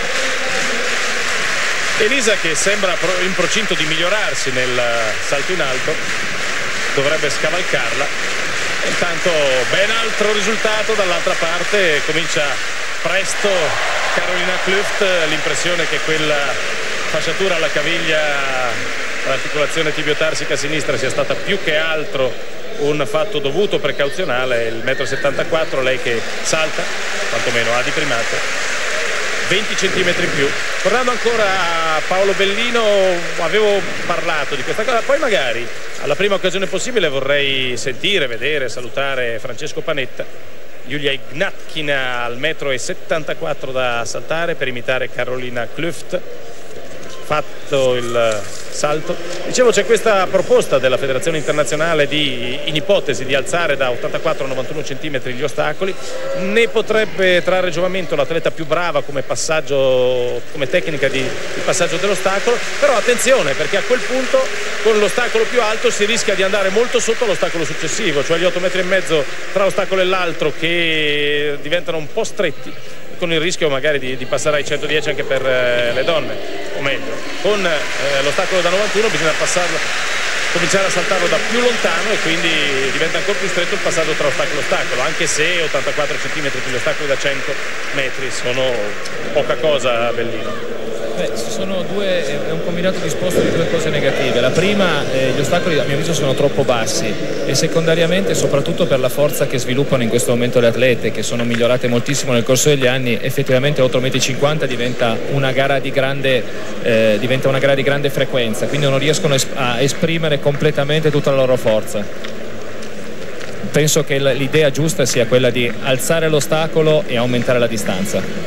Elisa che sembra in procinto di migliorarsi nel salto in alto, dovrebbe scavalcarla. Intanto ben altro risultato dall'altra parte, comincia presto Carolina Klüft, l'impressione che quella fasciatura alla caviglia, l'articolazione tibiotarsica sinistra sia stata più che altro un fatto dovuto, precauzionale. Il metro settantaquattro, lei che salta, quantomeno ha di primato, venti centimetri in più. Tornando ancora a Paolo Bellino, avevo parlato di questa cosa, poi magari alla prima occasione possibile vorrei sentire, vedere, salutare Francesco Panetta, Julia Ignatkina al metro settantaquattro da saltare per imitare Carolina Klüft. Fatto il salto, dicevo, c'è questa proposta della Federazione Internazionale di, in ipotesi di alzare da ottantaquattro a novantuno centimetri gli ostacoli. Ne potrebbe trarre giovamento l'atleta più brava come passaggio, come tecnica di, di passaggio dell'ostacolo, però attenzione, perché a quel punto con l'ostacolo più alto si rischia di andare molto sotto l'ostacolo successivo, cioè gli otto metri e mezzo tra l'ostacolo e l'altro, che diventano un po' stretti, con il rischio magari di, di passare ai centodieci anche per eh, le donne, o meglio, con eh, l'ostacolo da novantuno bisogna passarlo, cominciare a saltarlo da più lontano, e quindi diventa ancora più stretto il passaggio tra ostacolo e ostacolo, anche se ottantaquattro centimetri per gli ostacoli da cento metri sono poca cosa a Bellino. Beh, ci sono due, è un combinato disposto di due cose negative. La prima, eh, gli ostacoli a mio avviso sono troppo bassi, e secondariamente, soprattutto per la forza che sviluppano in questo momento le atlete, che sono migliorate moltissimo nel corso degli anni, effettivamente otto metri e cinquanta diventa una gara di grande, eh, diventa una gara di grande frequenza, quindi non riescono a esprimere completamente tutta la loro forza. Penso che l'idea giusta sia quella di alzare l'ostacolo e aumentare la distanza.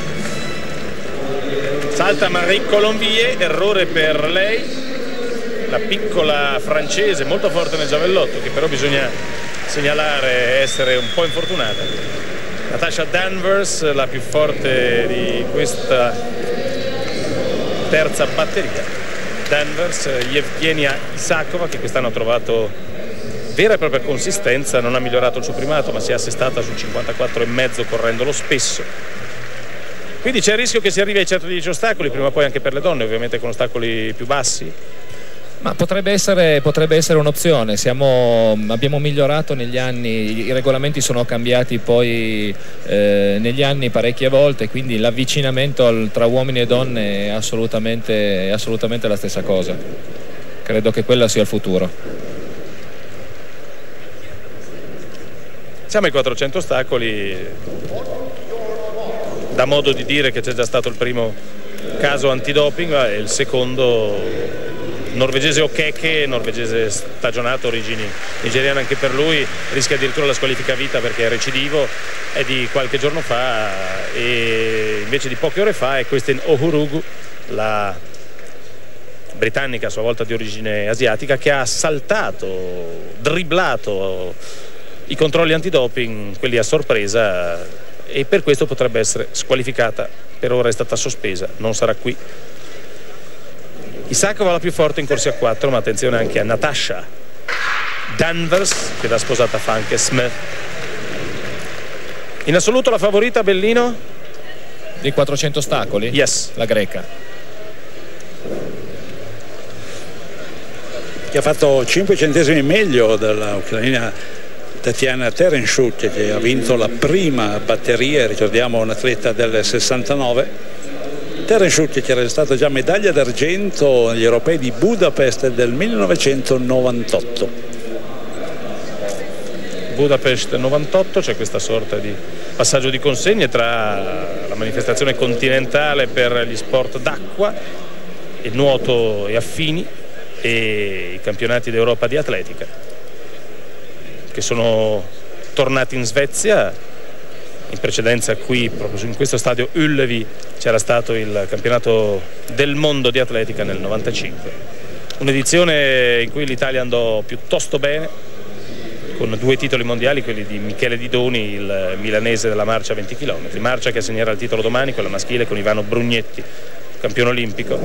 Salta Marie Colombier, errore per lei, la piccola francese molto forte nel giavellotto, che però bisogna segnalare essere un po' infortunata. Natasha Danvers, la più forte di questa terza batteria. Danvers, Yevgenia Isakova, che quest'anno ha trovato vera e propria consistenza, non ha migliorato il suo primato, ma si è assestata sul cinquantaquattro e mezzo correndolo spesso. Quindi c'è il rischio che si arrivi ai centodieci ostacoli, prima o poi anche per le donne, ovviamente con ostacoli più bassi. Ma potrebbe essere, potrebbe essere un'opzione. Siamo, abbiamo migliorato negli anni, i regolamenti sono cambiati poi eh, negli anni parecchie volte, quindi l'avvicinamento tra uomini e donne è assolutamente, è assolutamente la stessa cosa. Credo che quello sia il futuro. Siamo ai quattrocento ostacoli. Da modo di dire che c'è già stato il primo caso antidoping e il secondo norvegese Okeke, norvegese stagionato, origini nigeriane anche per lui, rischia addirittura la squalifica a vita perché è recidivo, è di qualche giorno fa, e invece di poche ore fa è Christine Ohurugu, la britannica a sua volta di origine asiatica, che ha saltato, dribblato i controlli antidoping, quelli a sorpresa, e per questo potrebbe essere squalificata. Per ora è stata sospesa, non sarà qui. Isakova la più forte in corsia a quattro, ma attenzione anche a Natasha Danvers, che da sposata fa anche Smith. In assoluto la favorita, Bellino? Di quattrocento ostacoli? Yes. La greca, che ha fatto cinque centesimi meglio dell'ucraina Tatiana Terenshuk, che ha vinto la prima batteria, ricordiamo un atleta del sessantanove. Terenshuk, che era stata già medaglia d'argento agli europei di Budapest del millenovecentonovantotto. Budapest novantotto, c'è questa sorta di passaggio di consegne tra la manifestazione continentale per gli sport d'acqua, il nuoto e affini, e i campionati d'Europa di atletica, che sono tornati in Svezia. In precedenza qui, proprio in questo stadio Ullevi, c'era stato il campionato del mondo di atletica nel novantacinque. Un'edizione in cui l'Italia andò piuttosto bene, con due titoli mondiali, quelli di Michele Didoni, il milanese della marcia a venti chilometri, marcia che assegnerà il titolo domani, quella maschile, con Ivano Brugnetti, campione olimpico,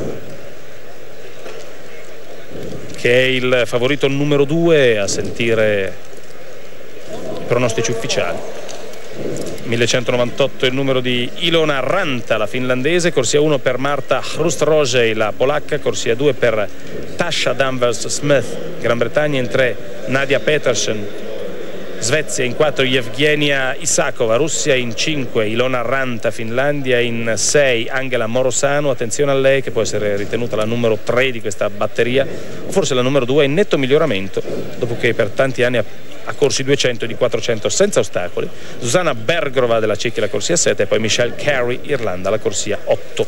che è il favorito numero due a sentire i pronostici ufficiali. millecentonovantotto il numero di Ilona Ranta, la finlandese, corsia uno per Marta Hrustrožej, la polacca, corsia due per Tasha Danvers Smith, Gran Bretagna, in tre Nadia Petersen, Svezia, in quattro Yevgenia Isakova, Russia, in cinque Ilona Ranta, Finlandia, in sei Angela Morosano, attenzione a lei che può essere ritenuta la numero tre di questa batteria, o forse la numero due, in netto miglioramento dopo che per tanti anni ha ha corsi duecento di quattrocento senza ostacoli. Zuzana Bergrova della Cecchia la corsia sette, e poi Michelle Carey, Irlanda, la corsia otto.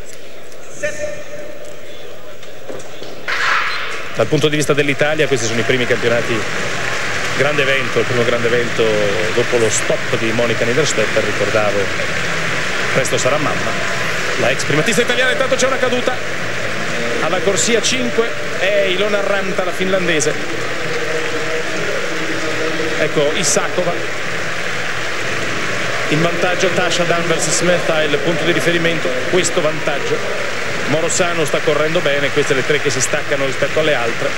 Dal punto di vista dell'Italia, questi sono i primi campionati, grande evento, il primo grande evento dopo lo stop di Monica Niederstetter, ricordavo, presto sarà mamma, la ex primatista italiana. Intanto c'è una caduta alla corsia cinque, è Ilona Ranta, la finlandese. Ecco Isakova in vantaggio, Tasha Danvers Smith ha il punto di riferimento, questo vantaggio. Morosano sta correndo bene, queste le tre che si staccano rispetto alle altre.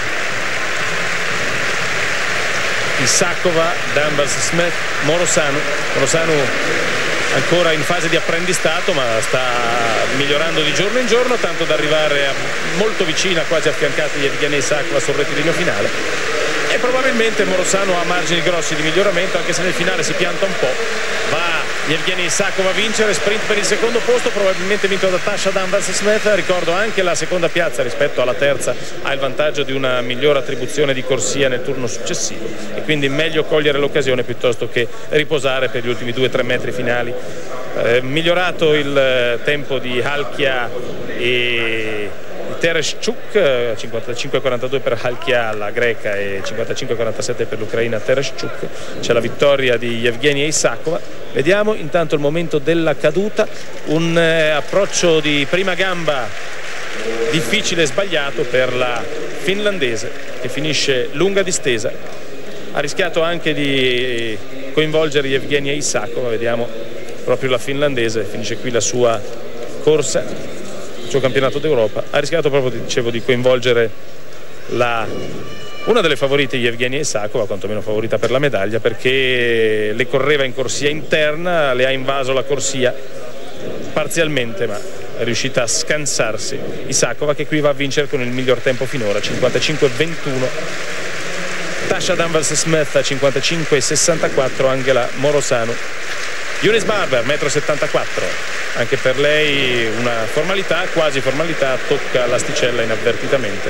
Isakova, Danvers Smith, Morosano. Morosano ancora in fase di apprendistato, ma sta migliorando di giorno in giorno, tanto da arrivare a molto vicina, quasi affiancata di Yevgenia Isakova sul rettilineo finale. E probabilmente Morosano ha margini grossi di miglioramento, anche se nel finale si pianta un po'. Va Yevgenia Isakova a vincere, sprint per il secondo posto, probabilmente vinto da Tasha Danvers Smith. Ricordo anche la seconda piazza rispetto alla terza ha il vantaggio di una migliore attribuzione di corsia nel turno successivo, e quindi meglio cogliere l'occasione piuttosto che riposare per gli ultimi due tre metri finali. Eh, migliorato il tempo di Halkia e Tereshchuk, cinquantacinque quarantadue per Halkia la greca e cinquantacinque quarantasette per l'Ucraina Tereshchuk. C'è la vittoria di Yevgenia Isakova. Vediamo intanto il momento della caduta, un eh, approccio di prima gamba difficile e sbagliato per la finlandese, che finisce lunga distesa. Ha rischiato anche di coinvolgere Yevgenia Isakova. Vediamo proprio la finlandese, finisce qui la sua corsa, il suo campionato d'Europa. Ha rischiato proprio, dicevo, di coinvolgere la, una delle favorite, Yevgenia Isakova, quantomeno favorita per la medaglia, perché le correva in corsia interna, le ha invaso la corsia parzialmente, ma è riuscita a scansarsi Isakova, che qui va a vincere con il miglior tempo finora, cinquantacinque ventuno. Tasha Danvers Smith a cinquantacinque sessantaquattro, Angela Morosano. Eunice Barber, uno e settantaquattro, anche per lei una formalità, quasi formalità, tocca l'asticella inavvertitamente.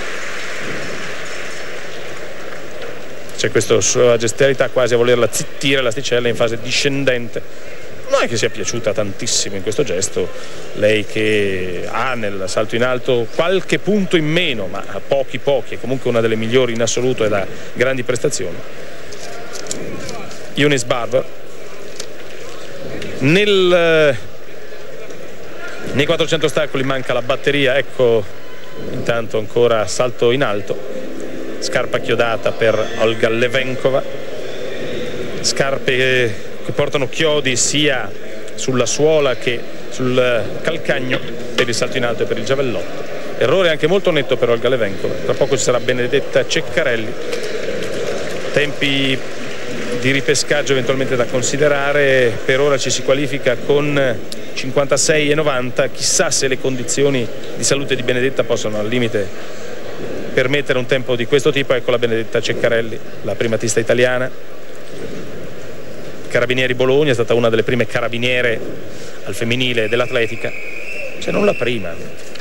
C'è questa sua gestualità quasi a volerla zittire l'asticella in fase discendente. non è che sia piaciuta tantissimo in questo gesto, lei che ha nel salto in alto qualche punto in meno, ma pochi pochi, è comunque una delle migliori in assoluto e da grandi prestazioni. Eunice Barber nel, nei quattrocento ostacoli manca la batteria, ecco intanto ancora salto in alto, scarpa chiodata per Olga Levenkova, scarpe che portano chiodi sia sulla suola che sul calcagno per il salto in alto e per il giavellotto. Errore anche molto netto per Olga Levenkova. Tra poco ci sarà Benedetta Ceccarelli, tempi di ripescaggio eventualmente da considerare. Per ora ci si qualifica con cinquantasei e novanta, chissà se le condizioni di salute di Benedetta possono al limite permettere un tempo di questo tipo. Ecco la Benedetta Ceccarelli, la primatista italiana, Carabinieri Bologna, è stata una delle prime carabiniere al femminile dell'atletica, se non la prima,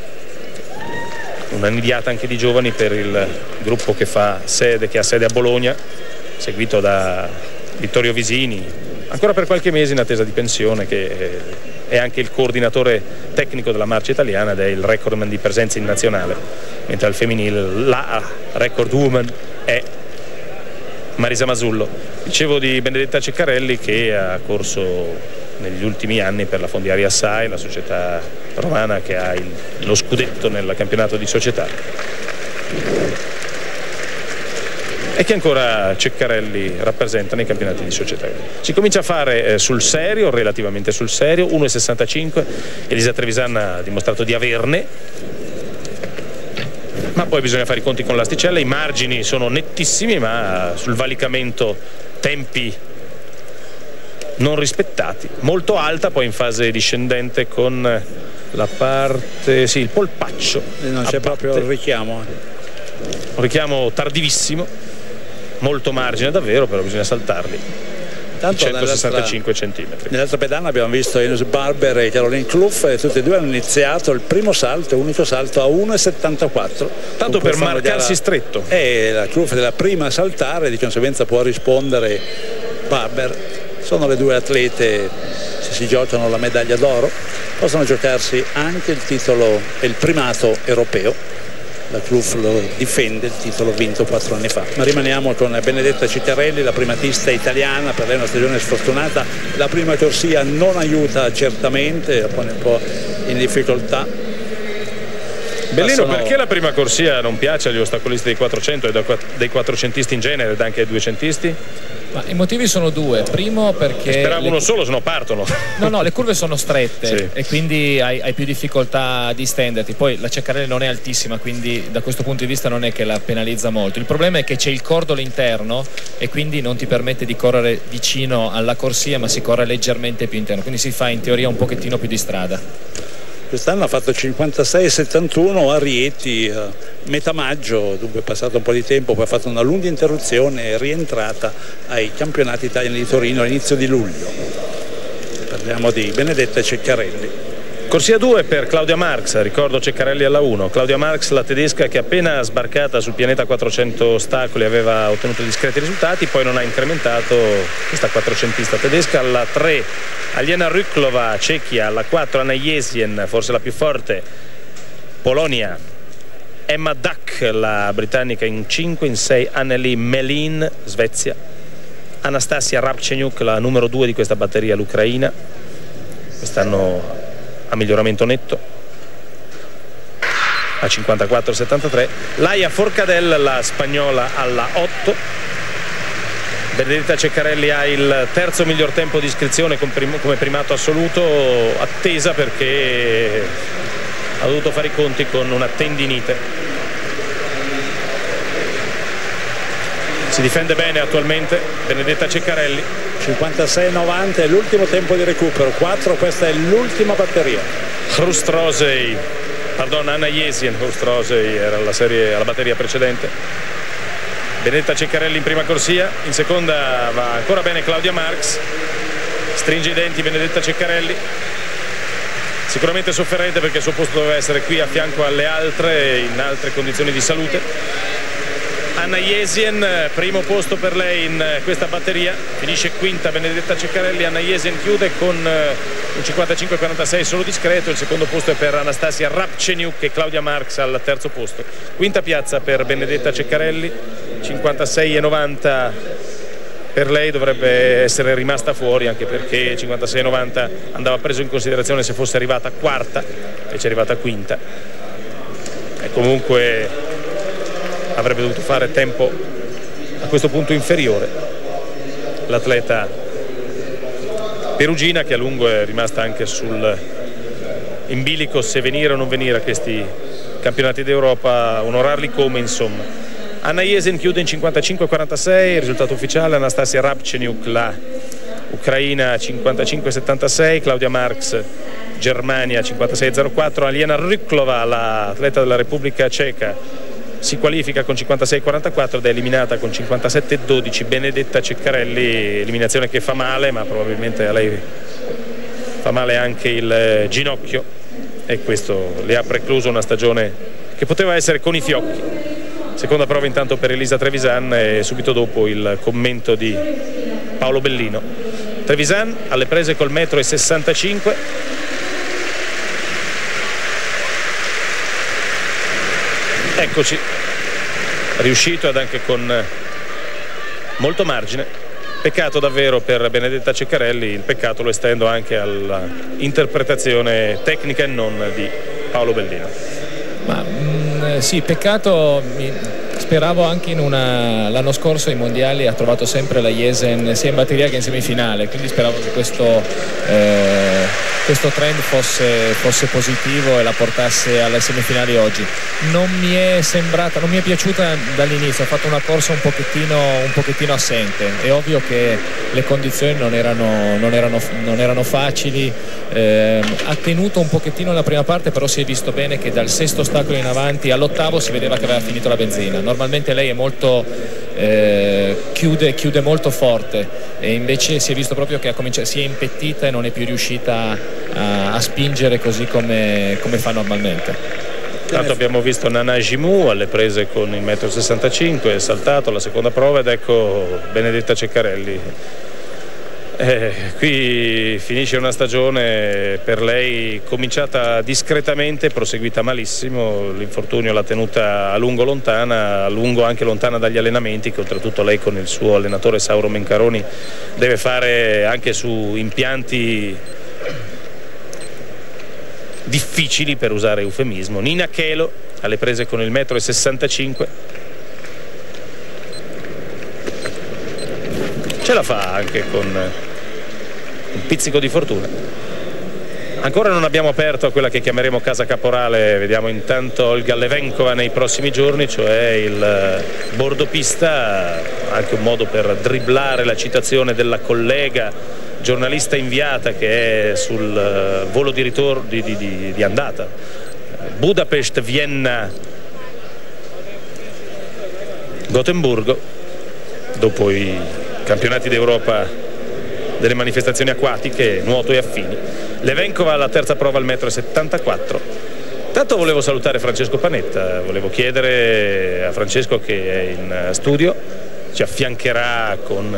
una nidiata anche di giovani per il gruppo che fa sede, che ha sede a Bologna, seguito da Vittorio Visini, ancora per qualche mese in attesa di pensione, che è anche il coordinatore tecnico della marcia italiana ed è il recordman di presenza in nazionale, mentre al femminile la record woman è Marisa Masullo. Dicevo di Benedetta Ceccarelli, che ha corso negli ultimi anni per la Fondiaria Assai, la società romana che ha il, lo scudetto nel campionato di società, e che ancora Ceccarelli rappresenta nei campionati di società. Si comincia a fare eh, sul serio, relativamente sul serio, uno virgola sessantacinque, Elisa Trevisan ha dimostrato di averne, ma poi bisogna fare i conti con l'asticella. I margini sono nettissimi, ma sul valicamento tempi non rispettati. Molto alta poi in fase discendente con la parte, sì, il polpaccio, e non c'è proprio il richiamo, un richiamo tardivissimo, molto margine davvero, però bisogna saltarli. Tanto centosessantacinque centimetri. Nell'altra pedana abbiamo visto Eunice Barber e Caroline Kloof, e tutti e due hanno iniziato il primo salto, unico salto, a uno virgola settantaquattro. Tanto per marcarsi stretto. E la Kloof è la prima a saltare, di conseguenza può rispondere Barber. Sono le due atlete, se si giocano la medaglia d'oro, possono giocarsi anche il titolo e il primato europeo. La Kloof lo difende, il titolo vinto quattro anni fa. Ma rimaniamo con Benedetta Ceccarelli, la primatista italiana. Per lei è una stagione sfortunata, la prima corsia non aiuta certamente, la pone un po' in difficoltà. Bellino, Passano... perché la prima corsia non piace agli ostacolisti dei quattrocento e dei quattrocentisti in genere ed anche ai duecentisti? Ma i motivi sono due. Primo perché speravo le... uno solo, se no partono. No, no, le curve sono strette, sì, e quindi hai, hai più difficoltà di stenderti. Poi la Ceccarelli non è altissima, quindi da questo punto di vista non è che la penalizza molto. Il problema è che c'è il cordolo interno e quindi non ti permette di correre vicino alla corsia, ma si corre leggermente più interno, quindi si fa in teoria un pochettino più di strada. Quest'anno ha fatto cinquantasei e settantuno a Rieti, a metà maggio, dunque è passato un po' di tempo, poi ha fatto una lunga interruzione e è rientrata ai campionati italiani di Torino all'inizio di luglio. Parliamo di Benedetta Ceccarelli. Corsia due per Claudia Marx, ricordo Ceccarelli alla uno. Claudia Marx, la tedesca, che appena sbarcata sul pianeta quattrocento ostacoli aveva ottenuto discreti risultati, poi non ha incrementato, questa quattrocentista tedesca. Alla tre Aliena Ryklova, Cechia. Alla quattro Anna Jesien, forse la più forte, Polonia. Emma Duck, la britannica, in cinque. In sei Anneli Melin, Svezia. Anastasia Rabchenyuk, la numero due di questa batteria, l'Ucraina, quest'anno a miglioramento netto, a cinquantaquattro settantatré. Laia Forcadell, la spagnola, alla otto. Benedetta Ceccarelli ha il terzo miglior tempo di iscrizione come primato assoluto, attesa perché ha dovuto fare i conti con una tendinite. Si difende bene attualmente Benedetta Ceccarelli. cinquantasei novanta è l'ultimo tempo di recupero, quattro, questa è l'ultima batteria. Hrustrosey, pardon, Anna Jesien, Hrustrosey era la, serie, la batteria precedente. Benedetta Ceccarelli in prima corsia, in seconda va ancora bene Claudia Marx, stringe i denti Benedetta Ceccarelli, sicuramente sofferente perché il suo posto doveva essere qui a fianco alle altre in altre condizioni di salute. Anna Jesien, primo posto per lei in questa batteria, finisce quinta Benedetta Ceccarelli. Anna Jesien chiude con un cinquantacinque quarantasei solo discreto, il secondo posto è per Anastasia Rabčeniuk e Claudia Marx al terzo posto. Quinta piazza per Benedetta Ceccarelli, cinquantasei e novanta per lei, dovrebbe essere rimasta fuori anche perché cinquantasei e novanta andava preso in considerazione se fosse arrivata quarta, invece è arrivata quinta e comunque avrebbe dovuto fare tempo a questo punto inferiore l'atleta perugina, che a lungo è rimasta anche sul in bilico se venire o non venire a questi campionati d'Europa, onorarli come insomma. Anna Jesien chiude in cinquantacinque quarantasei, il risultato ufficiale. Anastasia Rabčeniuk, la ucraina, cinquantacinque settantasei, Claudia Marx, Germania, cinquantasei zero quattro, Aliena Ryklova, l'atleta della Repubblica Ceca, si qualifica con cinquantasei quarantaquattro ed è eliminata con cinquantasette dodici Benedetta Ceccarelli, eliminazione che fa male, ma probabilmente a lei fa male anche il ginocchio e questo le ha precluso una stagione che poteva essere con i fiocchi. Seconda prova intanto per Elisa Trevisan e subito dopo il commento di Paolo Bellino. Trevisan alle prese col metro e sessantacinque. Eccoci, riuscito ed anche con molto margine. Peccato davvero per Benedetta Ceccarelli, il peccato lo estendo anche all'interpretazione tecnica e non di Paolo Bellino. Ma mh, sì, peccato, mi, speravo anche in una, l'anno scorso ai mondiali ha trovato sempre la Jesien sia in batteria che in semifinale, quindi speravo che questo, eh, questo trend fosse, fosse positivo e la portasse alle semifinali oggi. Non mi è sembrata, non mi è piaciuta dall'inizio, ha fatto una corsa un pochettino, un pochettino assente. È ovvio che le condizioni non erano, non erano, non erano facili, eh, ha tenuto un pochettino la prima parte, però si è visto bene che dal sesto ostacolo in avanti all'ottavo si vedeva che aveva finito la benzina. Normalmente lei è molto eh, chiude, chiude molto forte e invece si è visto proprio che ha cominciato, si è impettita e non è più riuscita a, a spingere così come, come fa normalmente. Tanto abbiamo visto Nana Jimou alle prese con il metro e sessantacinque, è saltato la seconda prova ed ecco Benedetta Ceccarelli. Eh, qui finisce una stagione per lei cominciata discretamente, proseguita malissimo, l'infortunio l'ha tenuta a lungo lontana, a lungo anche lontana dagli allenamenti che oltretutto lei con il suo allenatore Sauro Mencaroni deve fare anche su impianti difficili, per usare eufemismo. Nina Chelo alle prese con il metro e sessantacinque, ce la fa anche con un pizzico di fortuna. Ancora non abbiamo aperto a quella che chiameremo casa caporale, vediamo intanto Olga Levenkova nei prossimi giorni, cioè il bordopista, anche un modo per dribblare la citazione della collega giornalista inviata che è sul volo di ritorno di, di, di, di andata Budapest, Vienna, Gotemburgo, dopo i campionati d'Europa delle manifestazioni acquatiche, nuoto e affini. Levenkova alla terza prova al metro e settantaquattro. Tanto volevo salutare Francesco Panetta, volevo chiedere a Francesco che è in studio, ci affiancherà con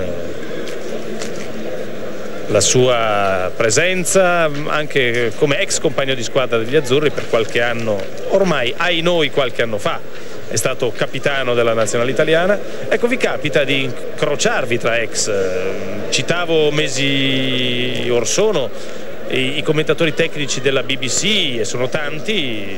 la sua presenza anche come ex compagno di squadra degli azzurri per qualche anno, ormai ai noi qualche anno fa è stato capitano della nazionale italiana. Ecco, vi capita di incrociarvi tra ex, citavo mesi or sono i, i commentatori tecnici della B B C e sono tanti.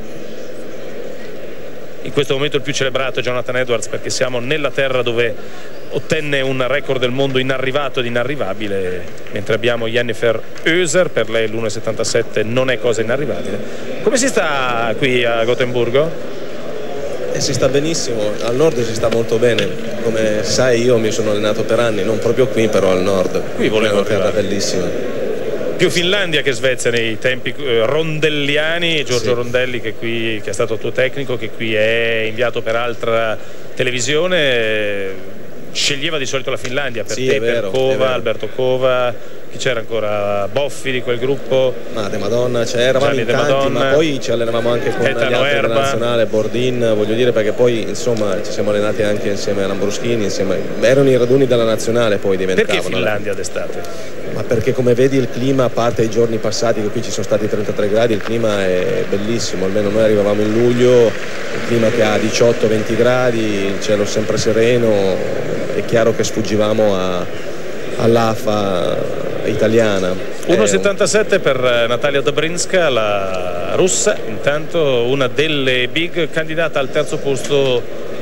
In questo momento il più celebrato è Jonathan Edwards, perché siamo nella terra dove ottenne un record del mondo inarrivato ed inarrivabile, mentre abbiamo Jennifer Oeser, per lei l'uno e settantasette non è cosa inarrivabile. Come si sta qui a Gotemburgo? Eh, si sta benissimo, al nord si sta molto bene, come sai io mi sono allenato per anni, non proprio qui però al nord, qui volevo è una terra bellissima. Più Finlandia che Svezia nei tempi eh, rondelliani. Giorgio sì. Rondelli che qui che è stato tuo tecnico, che qui è inviato per altra televisione, sceglieva di solito la Finlandia per sì, te, vero, per Kova, Alberto Kova, chi c'era ancora? Boffi di quel gruppo? Ma De Madonna, cioè, eravamo Gianni in De tanti, Madonna, ma poi ci allenavamo anche con Gaetano gli altri Erba, della nazionale, Bordin, voglio dire, perché poi insomma ci siamo allenati anche insieme a Lambruschini, insieme, erano i raduni della nazionale poi diventavano. Perché Finlandia d'estate? Ma perché come vedi il clima, a parte i giorni passati che qui ci sono stati trentatré gradi, il clima è bellissimo, almeno noi arrivavamo in luglio, il clima che ha diciotto venti gradi, il cielo sempre sereno, è chiaro che sfuggivamo all'A F A italiana. uno virgola settantasette per Natalia Dobrinska, la russa, intanto una delle big candidata al terzo posto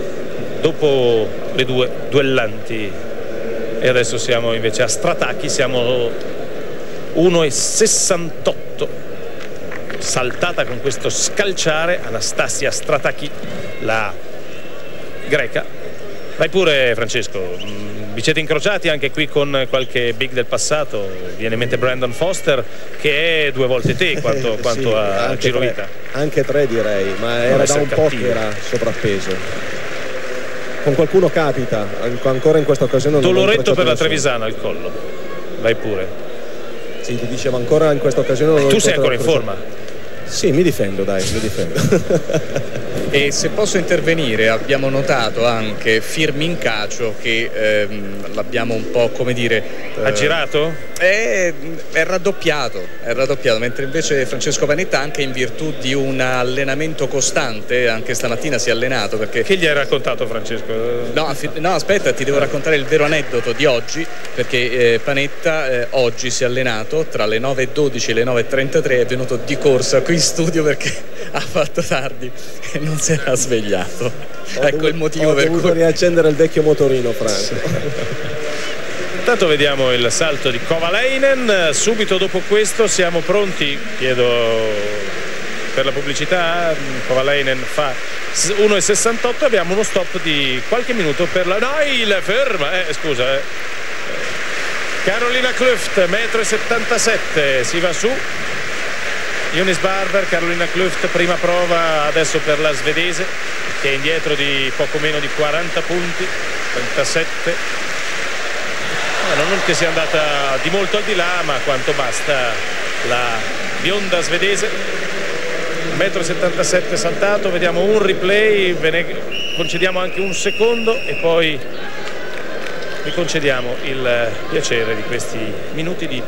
dopo le due duellanti. E adesso siamo invece a Strataki, siamo uno virgola sessantotto, saltata con questo scalciare Anastasia Strataki, la greca. Vai pure Francesco, vi siete incrociati anche qui con qualche big del passato, viene in mente Brandon Foster che è due volte te quanto, quanto sì, a girovita. Tre, anche tre direi, ma era da un cattivo. po' che era sovrappeso. Con qualcuno capita, ancora in questa occasione. Doloretto per la Trevisana al collo, vai pure. Sì, ti dicevo ancora in questa occasione. Tu sei ancora in forma? Sì, mi difendo, dai, mi difendo. E se posso intervenire, abbiamo notato anche Firmin Cacio che ehm, l'abbiamo un po', come dire, ha eh, girato? È, è raddoppiato, è raddoppiato, mentre invece Francesco Panetta, anche in virtù di un allenamento costante, anche stamattina si è allenato. Perché... Che gli hai raccontato, Francesco? No, no, aspetta, ti devo raccontare il vero aneddoto di oggi, perché eh, Panetta eh, oggi si è allenato tra le nove e dodici e le nove e trentatré, è venuto di corsa qui in studio perché ha fatto tardi e non si era svegliato. Ho ecco dovuto, il motivo ho per dovuto cui riaccendere il vecchio motorino, Franco. Intanto vediamo il salto di Kovalainen, subito dopo questo siamo pronti, chiedo per la pubblicità, Kovalainen fa uno virgola sessantotto, abbiamo uno stop di qualche minuto per la... No, il ferma, eh, scusa, eh. Carolina Klüft, uno virgola settantasette metri, si va su. Eunice Barber, Carolina Klüft, prima prova adesso per la svedese che è indietro di poco meno di quaranta punti, trentasette. Eh, non che sia andata di molto al di là, ma quanto basta la bionda svedese. uno virgola settantasette metri saltato, vediamo un replay, ve ne concediamo anche un secondo e poi vi concediamo il piacere di questi minuti di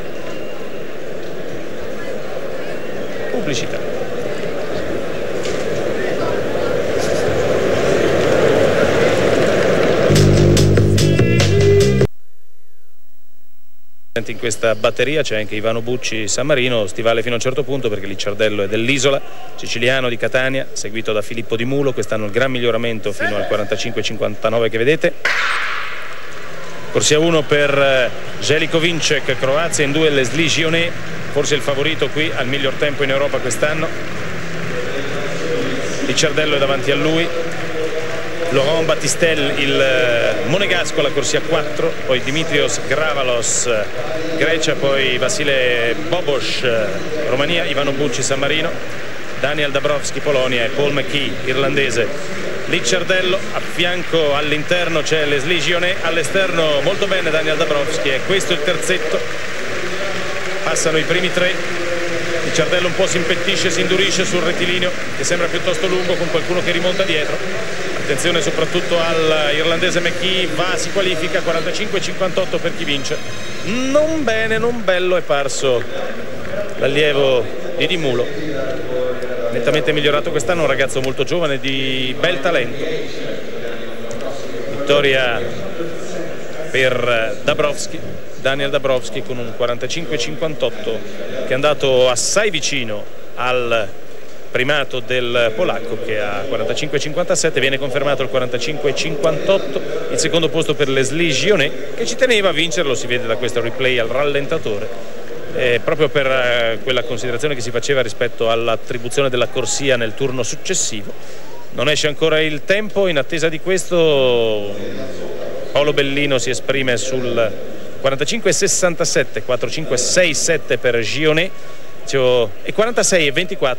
pubblicità. In questa batteria c'è anche Ivano Bucci San Marino, stivale fino a un certo punto perché Licciardello è dell'Isola, siciliano di Catania, seguito da Filippo Di Mulo, quest'anno il gran miglioramento fino al quarantacinque cinquantanove che vedete. Corsia uno per Željko Vinček, Croazia, in due Leslie Gionet, forse il favorito qui al miglior tempo in Europa quest'anno. Licciardello è davanti a lui, Laurent Battistel il monegasco alla corsia quattro, poi Dimitrios Gravalos Grecia, poi Vasile Bobos Romania, Ivano Bucci San Marino, Daniel Dabrowski Polonia e Paul McKee irlandese. Licciardello a fianco, all'interno c'è Leslie Gionet, all'esterno molto bene Daniel Dabrowski, e questo è il terzetto. Passano i primi tre, Licciardello un po' si impettisce, si indurisce sul rettilineo che sembra piuttosto lungo con qualcuno che rimonta dietro. Attenzione soprattutto all'irlandese McKee, va, si qualifica, quarantacinque cinquantotto per chi vince. Non bene, non bello è parso l'allievo di Di Mulo, nettamente migliorato quest'anno, un ragazzo molto giovane di bel talento. Vittoria per Dabrowski, Daniel Dabrowski con un quarantacinque cinquantotto che è andato assai vicino al primato del polacco che ha quarantacinque cinquantasette, viene confermato il quarantacinque cinquantotto, il secondo posto per Leslie Gionet che ci teneva a vincerlo, si vede da questo replay al rallentatore, eh, proprio per eh, quella considerazione che si faceva rispetto all'attribuzione della corsia nel turno successivo. Non esce ancora il tempo, in attesa di questo Paolo Bellino si esprime sul quarantacinque sessantasette, quarantacinque sessantasette per Gionet e quarantasei ventiquattro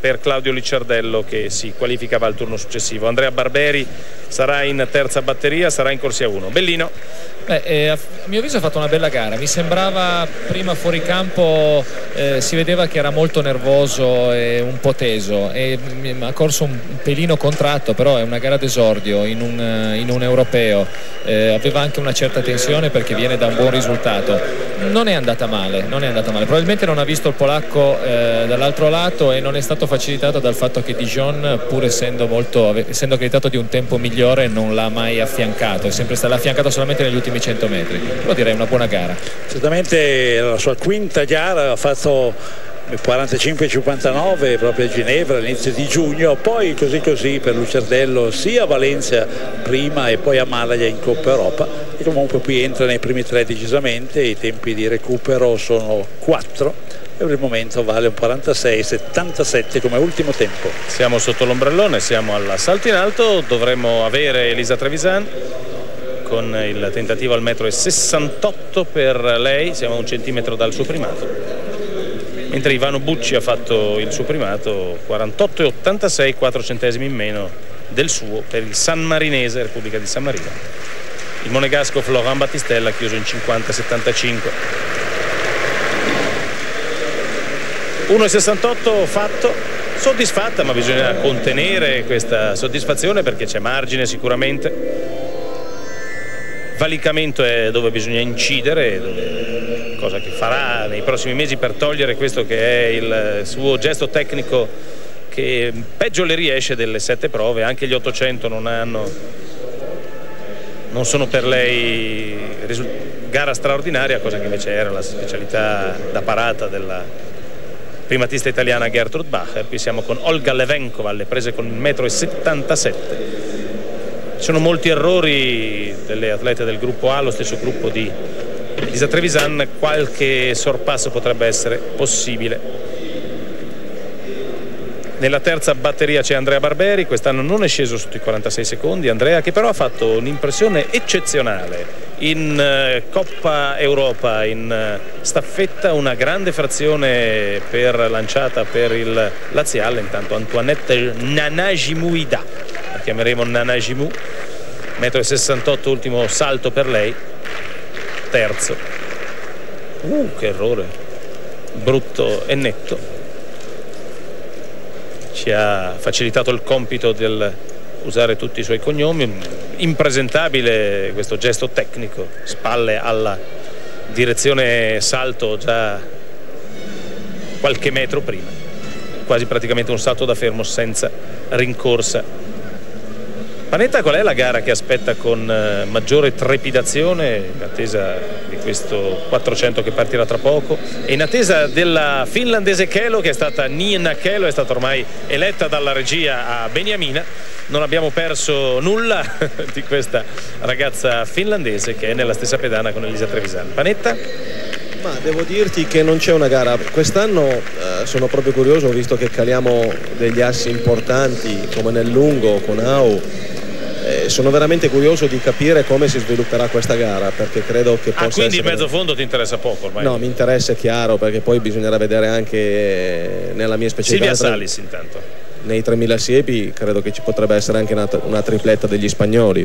per Claudio Licciardello, che si qualificava al turno successivo. Andrea Barberi sarà in terza batteria, sarà in corsia uno. Bellino. Beh, eh, a mio avviso ha fatto una bella gara, mi sembrava prima fuori campo, eh, si vedeva che era molto nervoso e un po' teso, e ha corso un pelino contratto, però è una gara d'esordio in un, in un europeo, eh, aveva anche una certa tensione perché viene da un buon risultato. Non è andata male, non è andata male, probabilmente non ha visto il polacco eh, dall'altro lato, e non è stato facilitato dal fatto che Dijon, pur essendo molto essendo accreditato di un tempo migliore, non l'ha mai affiancato, è sempre stato affiancato solamente negli ultimi cento metri, però direi una buona gara. Certamente la sua quinta gara, ha fatto quarantacinque cinquantanove proprio a Ginevra all'inizio di giugno, poi così così per Licciardello sia a Valencia prima e poi a Malaga in Coppa Europa, e comunque qui entra nei primi tre decisamente. I tempi di recupero sono quattro e per il momento vale un quarantasei settantasette come ultimo tempo. Siamo sotto l'ombrellone, siamo al salto in alto, dovremmo avere Elisa Trevisan con il tentativo al metro e sessantotto per lei, siamo a un centimetro dal suo primato, mentre Ivano Bucci ha fatto il suo primato quarantotto e ottantasei, quattro centesimi in meno del suo per il San Marinese, Repubblica di San Marino. Il monegasco Florent Battistella ha chiuso in cinquanta settantacinque. uno e sessantotto fatto, soddisfatta, ma bisogna contenere questa soddisfazione perché c'è margine sicuramente. Valicamento è dove bisogna incidere, dove, cosa che farà nei prossimi mesi per togliere questo che è il suo gesto tecnico che peggio le riesce delle sette prove. Anche gli ottocento non hanno non sono per lei gara straordinaria, cosa che invece era la specialità da parata della primatista italiana Gertrud Bacher. Qui siamo con Olga Levenkova alle prese con il metro e settantasette. Ci sono molti errori delle atlete del gruppo A, lo stesso gruppo di Elisa Trevisan, qualche sorpasso potrebbe essere possibile. Nella terza batteria c'è Andrea Barberi, quest'anno non è sceso sotto i quarantasei secondi. Andrea, che però ha fatto un'impressione eccezionale in Coppa Europa, in staffetta, una grande frazione per lanciata per il laziale. Intanto Antoinette Nanajimouida, la chiameremo Nanajimu, metro e sessantotto, ultimo salto per lei, terzo. Uh, che errore brutto e netto, ci ha facilitato il compito del usare tutti i suoi cognomi. Impresentabile questo gesto tecnico, spalle alla direzione salto già qualche metro prima, quasi praticamente un salto da fermo senza rincorsa. Panetta, qual è la gara che aspetta con maggiore trepidazione in attesa di questo quattrocento che partirà tra poco, e in attesa della finlandese Kelo, che è stata Nina Kelo, è stata ormai eletta dalla regia a Beniamina? Non abbiamo perso nulla di questa ragazza finlandese che è nella stessa pedana con Elisa Trevisan. Panetta? Ma devo dirti che non c'è una gara quest'anno, eh, sono proprio curioso, visto che caliamo degli assi importanti come nel lungo con Au. Eh, sono veramente curioso di capire come si svilupperà questa gara, perché credo che possa ah, quindi essere... il mezzo fondo ti interessa poco ormai? No, mi interessa, è chiaro, perché poi bisognerà vedere anche nella mia specialità. Silvia Salis intanto. Nei tremila siepi credo che ci potrebbe essere anche una, una tripletta degli spagnoli.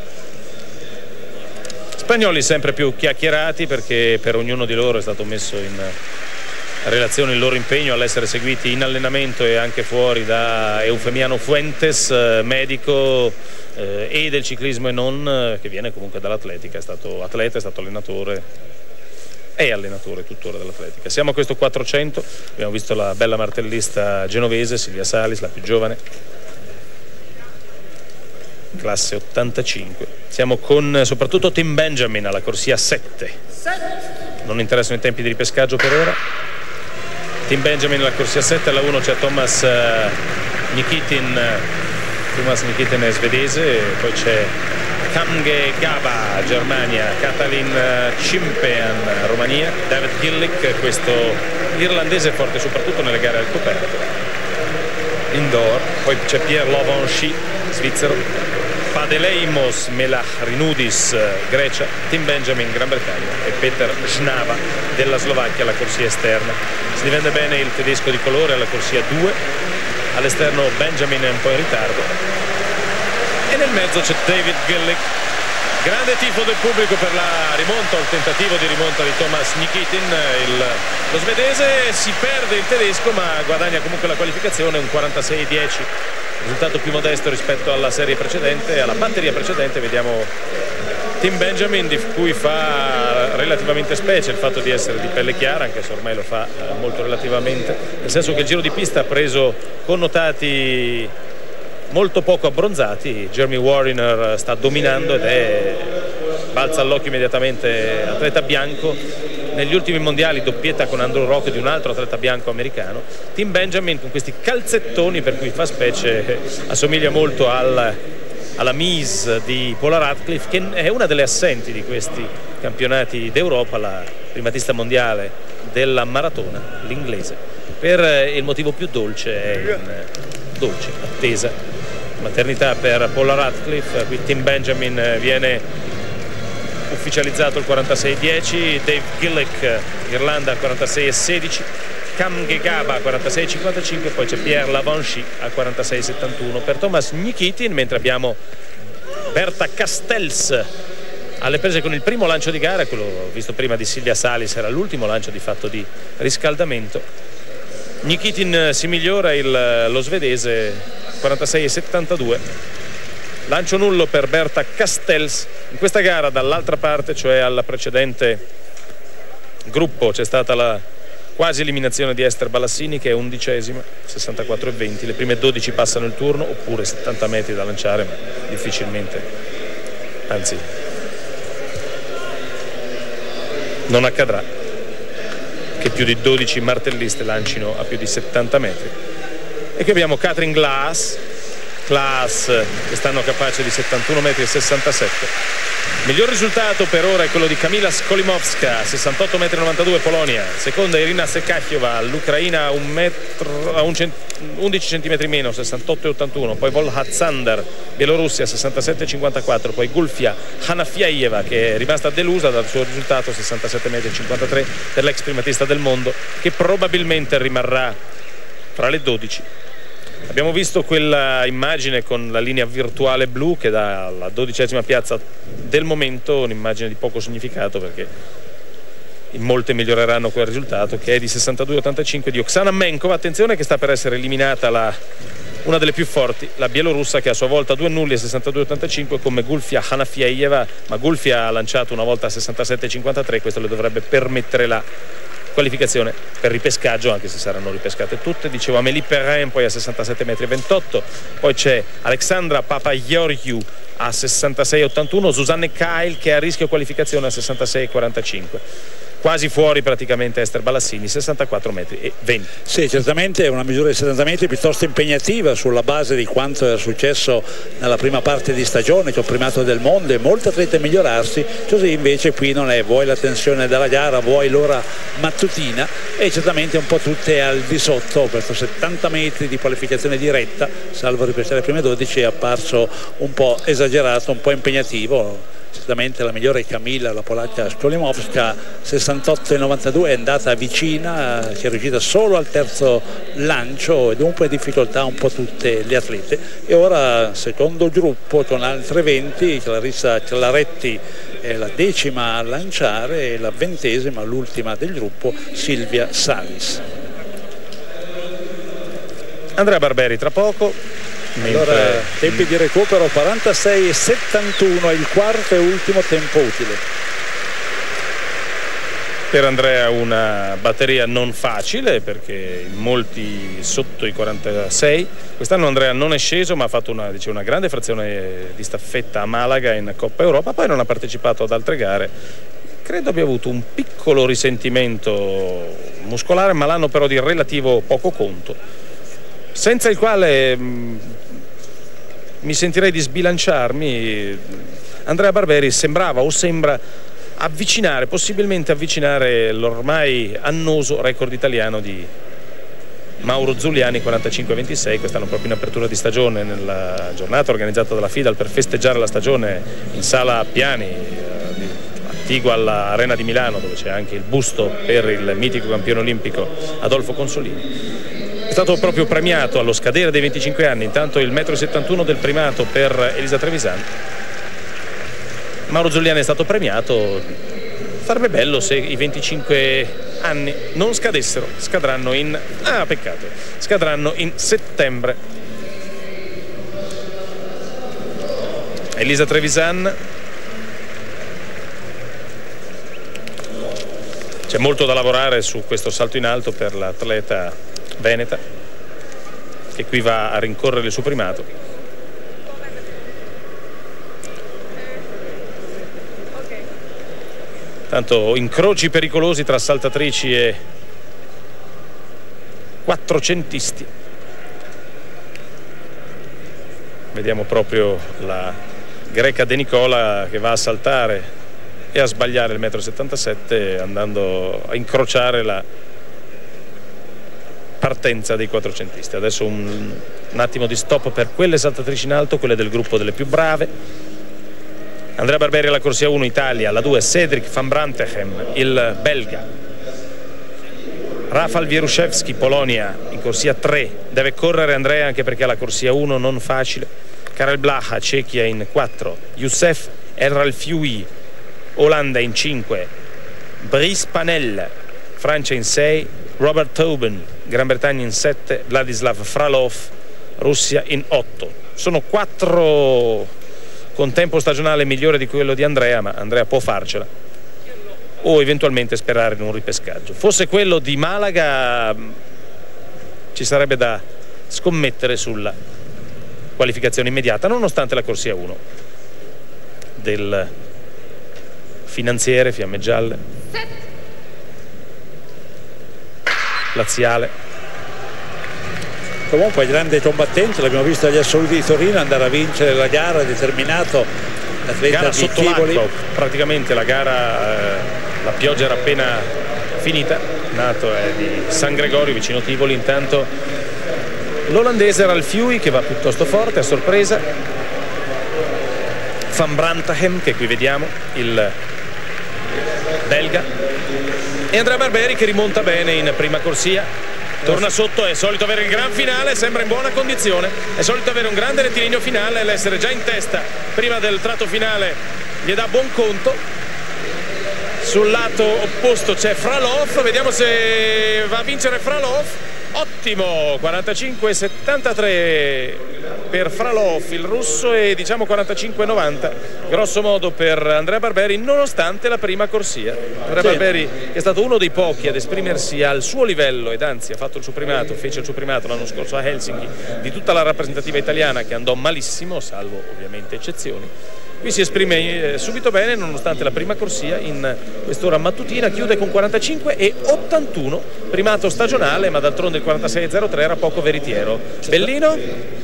Spagnoli sempre più chiacchierati, perché per ognuno di loro è stato messo in relazione il loro impegno all'essere seguiti in allenamento e anche fuori da Eufemiano Fuentes, medico eh, e del ciclismo e non, che viene comunque dall'atletica, è stato atleta, è stato allenatore, è allenatore tuttora dell'atletica. Siamo a questo quattrocento, abbiamo visto la bella martellista genovese Silvia Salis, la più giovane, classe ottantacinque. Siamo con soprattutto Tim Benjamin alla corsia sette. Non interessano i tempi di ripescaggio per ora. Tim Benjamin alla corsia sette, alla uno c'è Thomas Nikitin, Thomas Nikitin è svedese, poi c'è Kamge Gaba, Germania, Katalin Cimpean, Romania, David Gillick, questo irlandese forte soprattutto nelle gare al coperto indoor, poi c'è Pierre Lovanchy, svizzero, Padeleimos Melachrinudis, Grecia, Tim Benjamin, Gran Bretagna, e Peter Žnava della Slovacchia alla corsia esterna. Si difende bene il tedesco di colore alla corsia due, all'esterno Benjamin è un po' in ritardo e nel mezzo c'è David Gillick. Grande tifo del pubblico per la rimonta o il tentativo di rimonta di Thomas Nikitin. Il, lo svedese si perde il tedesco ma guadagna comunque la qualificazione, un quarantasei dieci, risultato più modesto rispetto alla serie precedente, alla batteria precedente. Vediamo Tim Benjamin, di cui fa relativamente specie il fatto di essere di pelle chiara, anche se ormai lo fa molto relativamente, nel senso che il giro di pista ha preso connotati molto poco abbronzati. Jeremy Wariner sta dominando ed è balza all'occhio immediatamente atleta bianco. Negli ultimi mondiali doppietta con Andrew Rock di un altro atleta bianco americano. Tim Benjamin con questi calzettoni per cui fa specie, assomiglia molto al, alla Mise di Paula Radcliffe, che è una delle assenti di questi campionati d'Europa, la primatista mondiale della maratona, l'inglese. Per il motivo più dolce è in dolce attesa maternità per Paula Radcliffe. Qui Tim Benjamin viene ufficializzato il quarantasei dieci, Dave Gillick Irlanda quarantasei sedici, Cam Gegaba quarantasei cinquantacinque, poi c'è Pierre Lavanchy a quarantasei settantuno per Thomas Nikitin, mentre abbiamo Berta Castells alle prese con il primo lancio di gara, quello visto prima di Silvia Salis era l'ultimo lancio di fatto di riscaldamento. Nikitin si migliora, il, lo svedese quarantasei settantadue. Lancio nullo per Berta Castells. In questa gara dall'altra parte, cioè alla precedente gruppo, c'è stata la quasi eliminazione di Esther Balassini, che è undicesima, sessantaquattro e venti. Le prime dodici passano il turno, oppure settanta metri da lanciare, ma difficilmente, anzi non accadrà che più di dodici martelliste lancino a più di settanta metri. E qui abbiamo Katrin Glass Klaas, quest'anno capace di settantuno metri e sessantasette. Miglior risultato per ora è quello di Kamila Skolimowska, sessantotto metri e novantadue, Polonia. Seconda Irina Sekachiova, l'Ucraina un metro, a un cent, undici centimetri meno, sessantotto e ottantuno. Poi Volhat Sander, Bielorussia, sessantasette e cinquantaquattro. Poi Gulfia Hanafiaeva, che è rimasta delusa dal suo risultato, sessantasette metri e cinquantatré, per l'ex primatista del mondo, che probabilmente rimarrà fra le dodici. Abbiamo visto quella immagine con la linea virtuale blu che dà la dodicesima piazza del momento, un'immagine di poco significato perché in molte miglioreranno quel risultato, che è di sessantadue e ottantacinque di Oksana Menkova. Attenzione che sta per essere eliminata la, una delle più forti, la bielorussa, che a sua volta due nulli e sessantadue e ottantacinque come Gulfia Hanafiaeva, ma Gulfia ha lanciato una volta a sessantasette e cinquantatré, questo le dovrebbe permettere la qualificazione per ripescaggio, anche se saranno ripescate tutte. Dicevo Amélie Perrin poi a sessantasette metri e ventotto, poi c'è Alexandra Papageorgiou a sessantasei e ottantuno, Susanne Kyle che è a rischio qualificazione a sessantasei e quarantacinque. Quasi fuori praticamente Esther Balassini, sessantaquattro metri e venti. Sì, certamente è una misura di settanta metri piuttosto impegnativa sulla base di quanto era successo nella prima parte di stagione, che ho primato del mondo e molti atleti migliorarsi, così invece qui non è, vuoi la tensione della gara, vuoi l'ora mattutina, e certamente un po' tutte al di sotto. Questo settanta metri di qualificazione diretta, salvo ripetere le prime dodici, è apparso un po' esagerato, un po' impegnativo. Certamente la migliore è Kamila, la polacca Skolimowska, sessantotto e novantadue, è andata vicina, ci è riuscita solo al terzo lancio e dunque difficoltà un po' tutte le atlete. E ora secondo gruppo con altre venti, Clarissa Claretti è la decima a lanciare e la ventesima, l'ultima del gruppo, Silvia Salis. Andrea Barberi tra poco. Allora, mentre... tempi di recupero quarantasei e settantuno, il quarto e ultimo tempo utile. Per Andrea una batteria non facile, perché molti sotto i quarantasei. Quest'anno Andrea non è sceso, ma ha fatto una, dice, una grande frazione di staffetta a Malaga in Coppa Europa, poi non ha partecipato ad altre gare. Credo abbia avuto un piccolo risentimento muscolare, ma l'hanno però di relativo poco conto, senza il quale mh, mi sentirei di sbilanciarmi. Andrea Barberi sembrava o sembra avvicinare, possibilmente avvicinare l'ormai annoso record italiano di Mauro Zuliani, quarantacinque ventisei, quest'anno proprio in apertura di stagione, nella giornata organizzata dalla FIDAL per festeggiare la stagione in sala Piani, attigua all'Arena di Milano, dove c'è anche il busto per il mitico campione olimpico Adolfo Consolini. è stato proprio premiato allo scadere dei venticinque anni, intanto il metro e settantuno del primato per Elisa Trevisan. Mauro Giuliani è stato premiato. Sarebbe bello se i venticinque anni non scadessero, scadranno in ah peccato scadranno in settembre. Elisa Trevisan, c'è molto da lavorare su questo salto in alto per l'atleta veneta, che qui va a rincorrere il suo primato. Tanto incroci pericolosi tra saltatrici e quattrocentisti. Vediamo proprio la greca De Nicola che va a saltare e a sbagliare il metro e settantasette, andando a incrociare la partenza dei quattrocentisti. Adesso un, un attimo di stop per quelle saltatrici in alto, quelle del gruppo delle più brave. Andrea Barberi alla corsia uno Italia, alla due Cedric van Brantechem, il belga. Rafał Wieruszewski, Polonia, in corsia tre. Deve correre Andrea anche perché ha la corsia uno non facile. Karel Blaha, Cechia, in quattro. Youssef El Ralfioui, Olanda, in cinque. Brice Panel, Francia, in sei. Robert Tauben, Gran Bretagna, in sette. Vladislav Frolov, Russia, in otto. Sono quattro con tempo stagionale migliore di quello di Andrea, ma Andrea può farcela o eventualmente sperare in un ripescaggio. Fosse quello di Malaga ci sarebbe da scommettere sulla qualificazione immediata, nonostante la corsia uno del finanziere Fiamme Gialle laziale. Comunque grande combattente, l'abbiamo visto agli assoluti di Torino andare a vincere la gara, determinato l'atleta gara di sotto Tivoli. l'acqua, praticamente la gara, eh, la pioggia era appena finita. Nato è di San Gregorio vicino Tivoli. Intanto l'olandese Ralfioui che va piuttosto forte a sorpresa, Van Brantechem che qui vediamo, il belga, e Andrea Barberi che rimonta bene in prima corsia. Torna sotto, è solito avere il gran finale, sembra in buona condizione, è solito avere un grande rettilineo finale, l'essere già in testa prima del tratto finale gli dà buon conto. Sul lato opposto c'è Frolov, vediamo se va a vincere Frolov. Ottimo, quarantacinque settantatré per Frolov, il russo, e diciamo quarantacinque novanta grosso modo per Andrea Barberi, nonostante la prima corsia. Andrea sì. Barberi è stato uno dei pochi ad esprimersi al suo livello, ed anzi ha fatto il suo primato, fece il suo primato l'anno scorso a Helsinki, di tutta la rappresentativa italiana, che andò malissimo, salvo ovviamente eccezioni. Qui si esprime eh, subito bene nonostante la prima corsia in quest'ora mattutina. Chiude con quarantacinque e ottantuno, primato stagionale, ma d'altronde il quarantasei zero tre era poco veritiero. Bellino?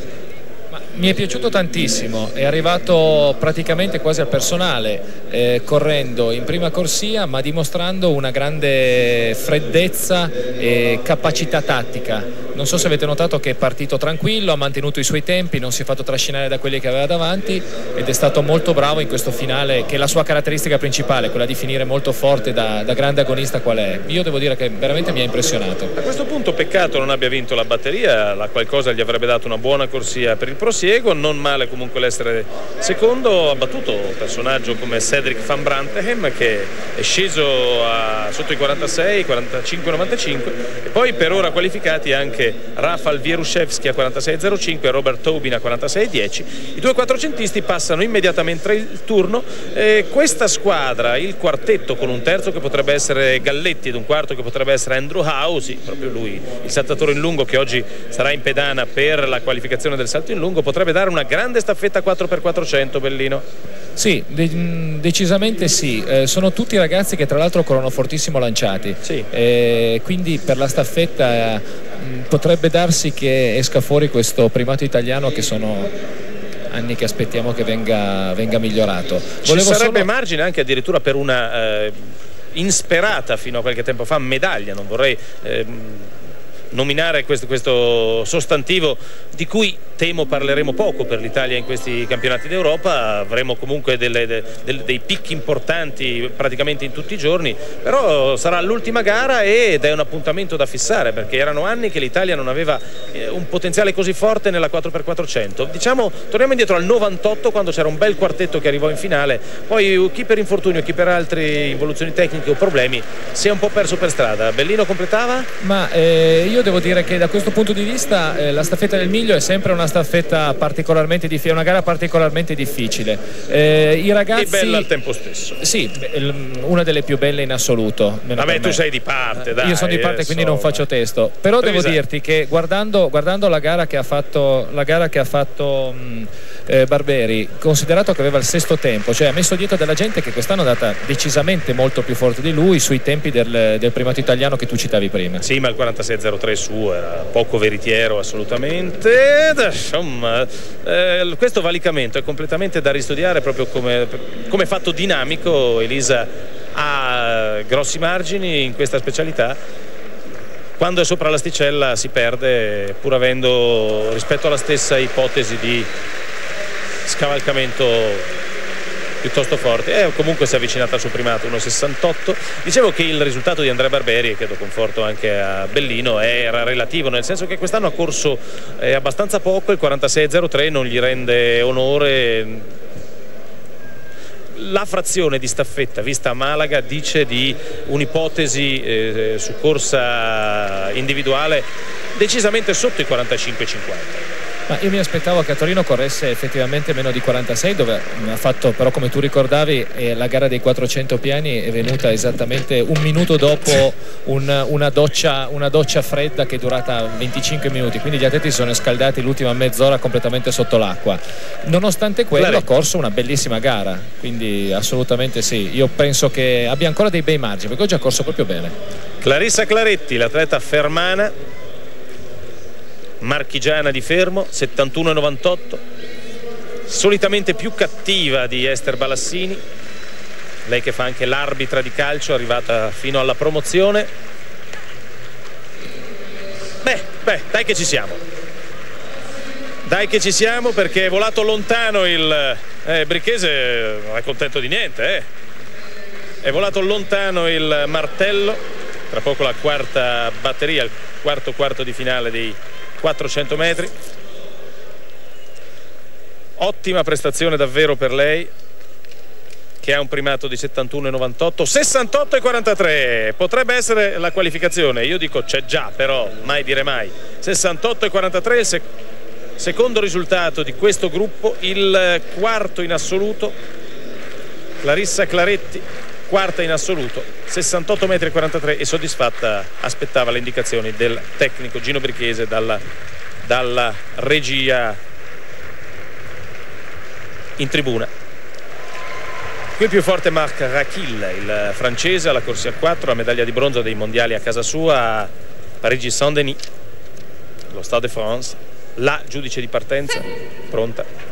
Ma mi è piaciuto tantissimo, è arrivato praticamente quasi al personale, eh, correndo in prima corsia ma dimostrando una grande freddezza e capacità tattica. Non so se avete notato che è partito tranquillo, ha mantenuto i suoi tempi, non si è fatto trascinare da quelli che aveva davanti, ed è stato molto bravo in questo finale, che è la sua caratteristica principale, quella di finire molto forte da, da grande agonista qual è. Io devo dire che veramente mi ha impressionato. A questo punto peccato non abbia vinto la batteria, la qualcosa gli avrebbe dato una buona corsia per il prosieguo. Non male comunque l'essere secondo, ha battuto un personaggio come Cedric van Brantechem, che è sceso a, sotto i quarantasei, quarantacinque novantacinque, e poi per ora qualificati anche Rafał Wieruszewski a quarantasei zero cinque e Robert Tobin a quarantasei dieci. I due quattrocentisti passano immediatamente il turno. Eh, questa squadra, il quartetto con un terzo che potrebbe essere Galletti ed un quarto che potrebbe essere Andrew Howe, sì, proprio lui, il saltatore in lungo che oggi sarà in pedana per la qualificazione del salto in lungo, potrebbe dare una grande staffetta quattro per quattrocento, Bellino. Sì, de decisamente sì, eh, sono tutti ragazzi che tra l'altro corrono fortissimo lanciati, sì. eh, quindi per la staffetta eh, potrebbe darsi che esca fuori questo primato italiano, che sono anni che aspettiamo che venga, venga migliorato. Ci Volevo sarebbe solo... margine anche addirittura per una eh, insperata fino a qualche tempo fa medaglia, non vorrei... Eh, nominare questo, questo sostantivo di cui temo parleremo poco per l'Italia in questi campionati d'Europa. Avremo comunque delle, de, de, dei picchi importanti praticamente in tutti i giorni, però sarà l'ultima gara ed è un appuntamento da fissare, perché erano anni che l'Italia non aveva eh, un potenziale così forte nella quattro per quattrocento. Diciamo, torniamo indietro al novantotto, quando c'era un bel quartetto che arrivò in finale, poi chi per infortunio, chi per altre involuzioni tecniche o problemi si è un po' perso per strada. Bellino completava? Ma eh, io devo dire che da questo punto di vista eh, la staffetta del miglio è sempre una staffetta particolarmente difficile, una gara particolarmente difficile. Eh, i ragazzi... E bella al tempo stesso. Sì, una delle più belle in assoluto. Vabbè, tu sei di parte, dai. Io sono di parte, adesso... quindi non faccio testo. Però Trevisan. Devo dirti che guardando, guardando la gara che ha fatto, la gara che ha fatto mh, eh, Barberi, considerato che aveva il sesto tempo, cioè ha messo dietro della gente che quest'anno è andata decisamente molto più forte di lui sui tempi del, del primato italiano che tu citavi prima. Sì, ma il quarantasei zero tre suo era poco veritiero assolutamente. Insomma, eh, questo valicamento è completamente da ristudiare, proprio come, come fatto dinamico. Elisa ha grossi margini in questa specialità. Quando è sopra l'asticella si perde, pur avendo rispetto alla stessa ipotesi di scavalcamento piuttosto forte. Eh, comunque si è avvicinata al suo primato, uno sessantotto. Dicevo che il risultato di Andrea Barberi, e che do conforto anche a Bellino, era relativo, nel senso che quest'anno ha corso eh, abbastanza poco, il quarantasei zero tre non gli rende onore. La frazione di staffetta vista a Malaga dice di un'ipotesi eh, su corsa individuale decisamente sotto i quarantacinque cinquanta. Ma io mi aspettavo che a Torino corresse effettivamente meno di quarantasei, dove ha fatto, però come tu ricordavi, eh, la gara dei quattrocento piani è venuta esattamente un minuto dopo un, una, doccia, una doccia fredda che è durata venticinque minuti, quindi gli atleti si sono scaldati l'ultima mezz'ora completamente sotto l'acqua. Nonostante quello Claret. ha corso una bellissima gara, quindi assolutamente sì, io penso che abbia ancora dei bei margini, perché oggi ha corso proprio bene. Clarissa Claretti, l'atleta fermana marchigiana di fermo, settantuno e novantotto, solitamente più cattiva di Ester Balassini, lei che fa anche l'arbitra di calcio, arrivata fino alla promozione. Beh, beh, dai che ci siamo, dai che ci siamo, perché è volato lontano il eh, Brichese, non è contento di niente, eh. È volato lontano il martello. Tra poco la quarta batteria, il quarto quarto di finale dei quattrocento metri. Ottima prestazione davvero per lei, che ha un primato di settantuno e novantotto, sessantotto e quarantatré. Potrebbe essere la qualificazione, io dico c'è già, però mai dire mai. Sessantotto e quarantatré, il sec secondo risultato di questo gruppo, il quarto in assoluto. Clarissa Claretti, quarta in assoluto, sessantotto metri e quarantatré, e soddisfatta aspettava le indicazioni del tecnico Gino Brichese dalla, dalla regia in tribuna. Qui il più forte Marc Raquil, il francese, alla corsia a quattro, la medaglia di bronzo dei mondiali a casa sua a Parigi-Saint-Denis, lo Stade de France. La giudice di partenza, pronta.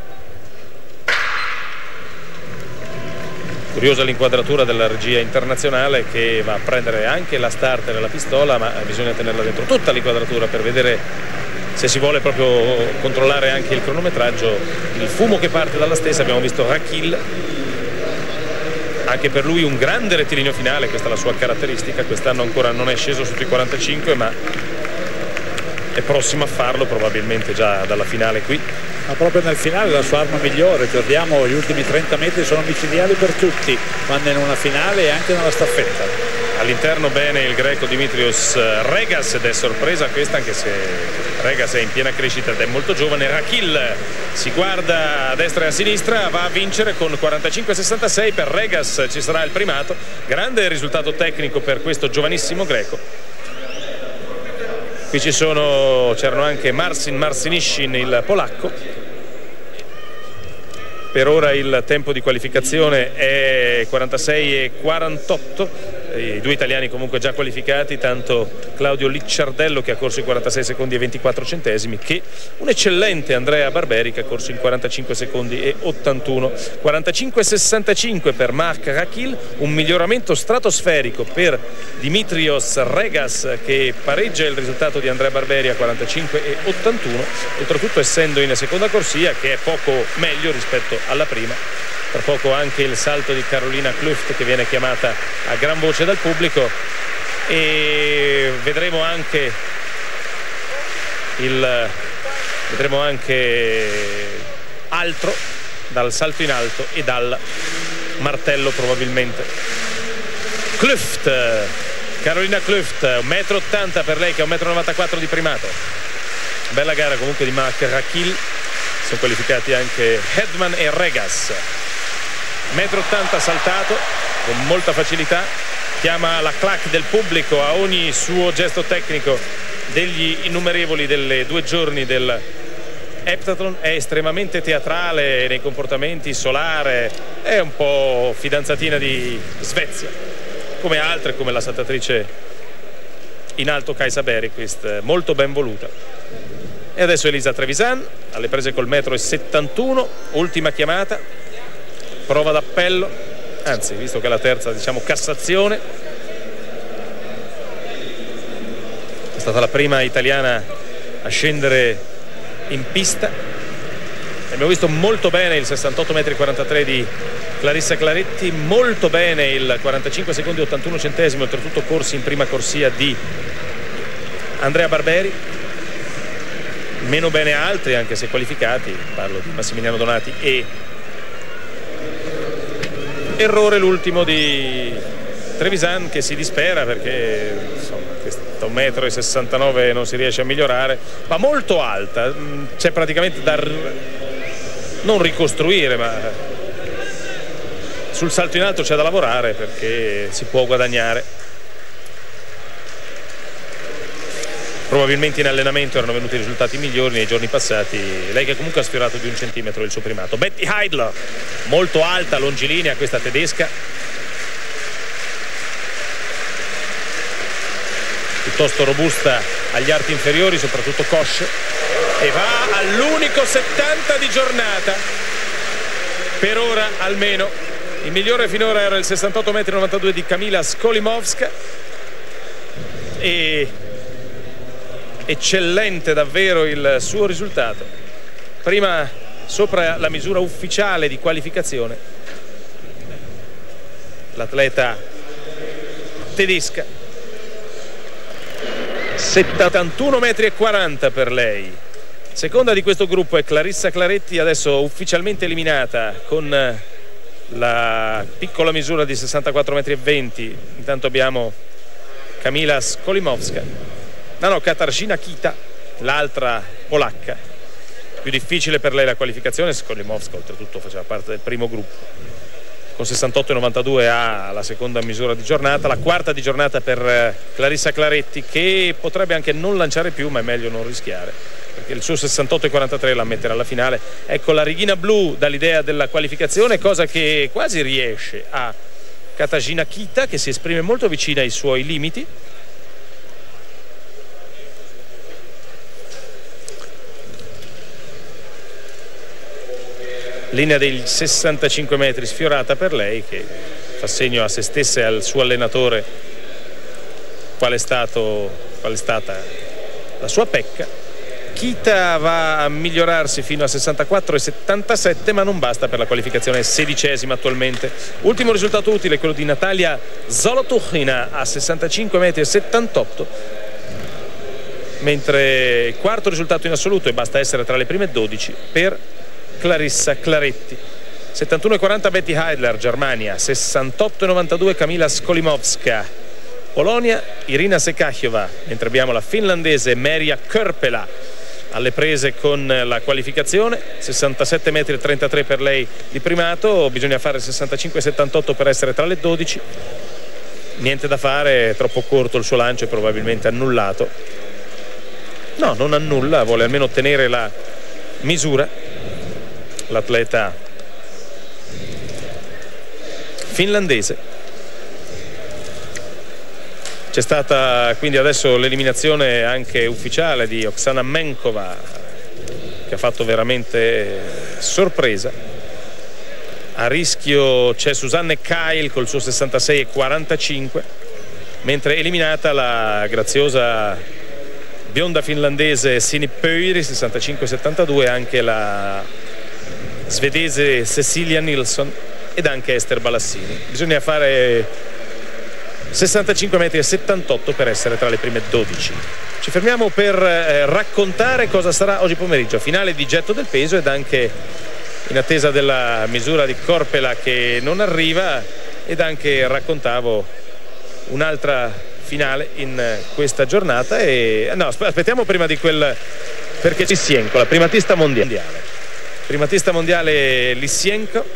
Curiosa l'inquadratura della regia internazionale, che va a prendere anche la starter e la pistola, ma bisogna tenerla dentro tutta l'inquadratura per vedere se si vuole proprio controllare anche il cronometraggio, il fumo che parte dalla stessa. Abbiamo visto Raquil, anche per lui un grande rettilineo finale, questa è la sua caratteristica. Quest'anno ancora non è sceso sotto i quarantacinque, ma è prossimo a farlo probabilmente già dalla finale qui. Ma proprio nel finale la sua arma migliore, ricordiamo, gli ultimi trenta metri sono micidiali per tutti, quando in una finale e anche nella staffetta. All'interno bene il greco Dimitrios Regas, ed è sorpresa questa, anche se Regas è in piena crescita ed è molto giovane. Raquil si guarda a destra e a sinistra, va a vincere con quarantacinque sessantasei. Per Regas ci sarà il primato, grande risultato tecnico per questo giovanissimo greco. Qui ci sono, c'erano anche Marcin Marcinishin, il polacco. Per ora il tempo di qualificazione è quarantasei e quarantotto. i due italiani comunque già qualificati, tanto Claudio Licciardello che ha corso in quarantasei secondi e ventiquattro centesimi, che un eccellente Andrea Barberi che ha corso in quarantacinque secondi e ottantuno. quarantacinque sessantacinque per Marc Raquil, un miglioramento stratosferico per Dimitrios Regas che pareggia il risultato di Andrea Barberi a quarantacinque e ottantuno, oltretutto essendo in seconda corsia, che è poco meglio rispetto alla prima. Tra poco anche il salto di Carolina Klüft che viene chiamata a gran voce dal pubblico, e vedremo anche il vedremo anche altro dal salto in alto e dal martello probabilmente. Klüft, Carolina Klüft, un metro e ottanta per lei che ha un metro e novantaquattro di primato. Bella gara comunque di Marc Raquil, sono qualificati anche Hedman e Regas. Metro e ottanta saltato con molta facilità, chiama la clac del pubblico a ogni suo gesto tecnico degli innumerevoli delle due giorni del heptathlon. È estremamente teatrale nei comportamenti, solare, è un po' fidanzatina di Svezia, come altre, come la saltatrice in alto Kaisa Bergqvist, molto ben voluta. E adesso Elisa Trevisan alle prese col metro e settantuno, ultima chiamata, prova d'appello, anzi visto che è la terza, diciamo Cassazione. È stata la prima italiana a scendere in pista. Abbiamo visto molto bene il sessantotto metri e quarantatré di Clarissa Claretti, molto bene il quarantacinque secondi e ottantuno centesimi, oltretutto corsi in prima corsia di Andrea Barberi. Meno bene altri, anche se qualificati, parlo di Massimiliano Donati e errore l'ultimo di Trevisan, che si dispera perché insomma questo un metro e sessantanove non si riesce a migliorare, ma molto alta, c'è praticamente da non ricostruire, ma sul salto in alto c'è da lavorare perché si può guadagnare. Probabilmente in allenamento erano venuti risultati migliori nei giorni passati, lei che comunque ha sfiorato di un centimetro il suo primato. Betty Heidler, molto alta, longilinea questa tedesca, piuttosto robusta agli arti inferiori, soprattutto cosce, e va all'unico settanta di giornata, per ora almeno. Il migliore finora era il sessantotto metri e novantadue di Kamila Skolimowska, e eccellente davvero il suo risultato. Prima sopra la misura ufficiale di qualificazione l'atleta tedesca, settantuno metri e quaranta per lei. Seconda di questo gruppo è Clarissa Claretti, adesso ufficialmente eliminata con la piccola misura di sessantaquattro metri e venti. Intanto abbiamo Kamila Skolimowska, no no, Katarzyna Kita, l'altra polacca. Più difficile per lei la qualificazione. Skolimowska oltretutto faceva parte del primo gruppo, con sessantotto e novantadue ha la seconda misura di giornata. La quarta di giornata per Clarissa Claretti, che potrebbe anche non lanciare più, ma è meglio non rischiare perché il suo sessantotto e quarantatré la metterà alla finale. Ecco la righina blu dall'idea della qualificazione, cosa che quasi riesce a Katarzyna Kita, che si esprime molto vicina ai suoi limiti. Linea dei sessantacinque metri sfiorata per lei, che fa segno a se stessa e al suo allenatore qual è, stato, qual è stata la sua pecca. Kita va a migliorarsi fino a sessantaquattro e settantasette, ma non basta per la qualificazione, è sedicesima attualmente. Ultimo risultato utile, quello di Natalia Zolotukhina a sessantacinque metri e settantotto, mentre il quarto risultato in assoluto, e basta essere tra le prime dodici, per Clarissa Claretti. settantuno e quaranta Betty Heidler, Germania. Sessantotto e novantadue Kamila Skolimowska, Polonia, Irina Sekachova, mentre abbiamo la finlandese Merja Körpela alle prese con la qualificazione. Sessantasette metri e trentatré per lei di primato, bisogna fare sessantacinque e settantotto per essere tra le dodici. Niente da fare, è troppo corto il suo lancio e probabilmente annullato. No, non annulla, vuole almeno ottenere la misura l'atleta finlandese. C'è stata quindi adesso l'eliminazione anche ufficiale di Oksana Menkova, che ha fatto veramente sorpresa. A rischio c'è Susanne Kyle col suo sessantasei e quarantacinque, mentre eliminata la graziosa bionda finlandese Sini Pöyry sessantacinque settantadue, anche la svedese Cecilia Nilsson ed anche Ester Balassini. Bisogna fare sessantacinque metri e settantotto per essere tra le prime dodici. Ci fermiamo per eh, raccontare cosa sarà oggi pomeriggio, finale di getto del peso ed anche in attesa della misura di Korpela che non arriva, ed anche raccontavo un'altra finale in questa giornata. E no, aspettiamo prima di quel, perché Lissienko, la primatista mondiale, primatista mondiale Lissienko,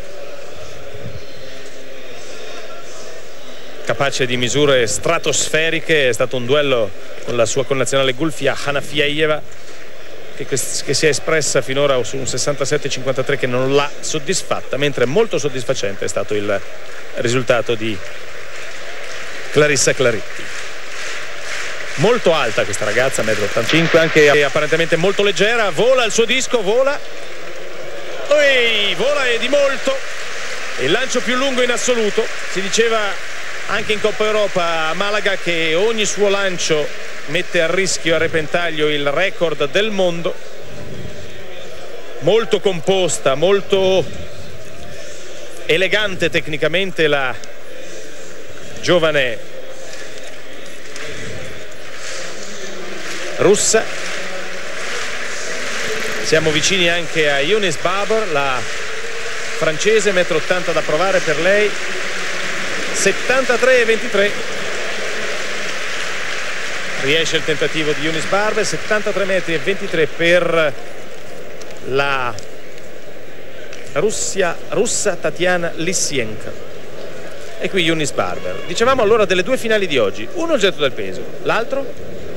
capace di misure stratosferiche. È stato un duello con la sua connazionale Gulfia Hanafieva, che, che si è espressa finora su un sessantasette cinquantatré che non l'ha soddisfatta, mentre molto soddisfacente è stato il risultato di Clarissa Claritti. Molto alta questa ragazza, uno e ottantacinque metri, anche apparentemente molto leggera. Vola il suo disco, vola Oi, vola e di molto. Il lancio più lungo in assoluto. Si diceva anche in Coppa Europa a Malaga che ogni suo lancio mette a rischio, a repentaglio il record del mondo. Molto composta, molto elegante tecnicamente la giovane russa. Siamo vicini anche a Eunice Barber, la francese, uno e ottanta metri da provare per lei, settantatré e ventitré. Riesce il tentativo di Eunice Barber, settantatré metri e ventitré per la Russia, russa Tatiana Lissienko. E qui Eunice Barber. Dicevamo allora delle due finali di oggi, uno il getto del peso, l'altro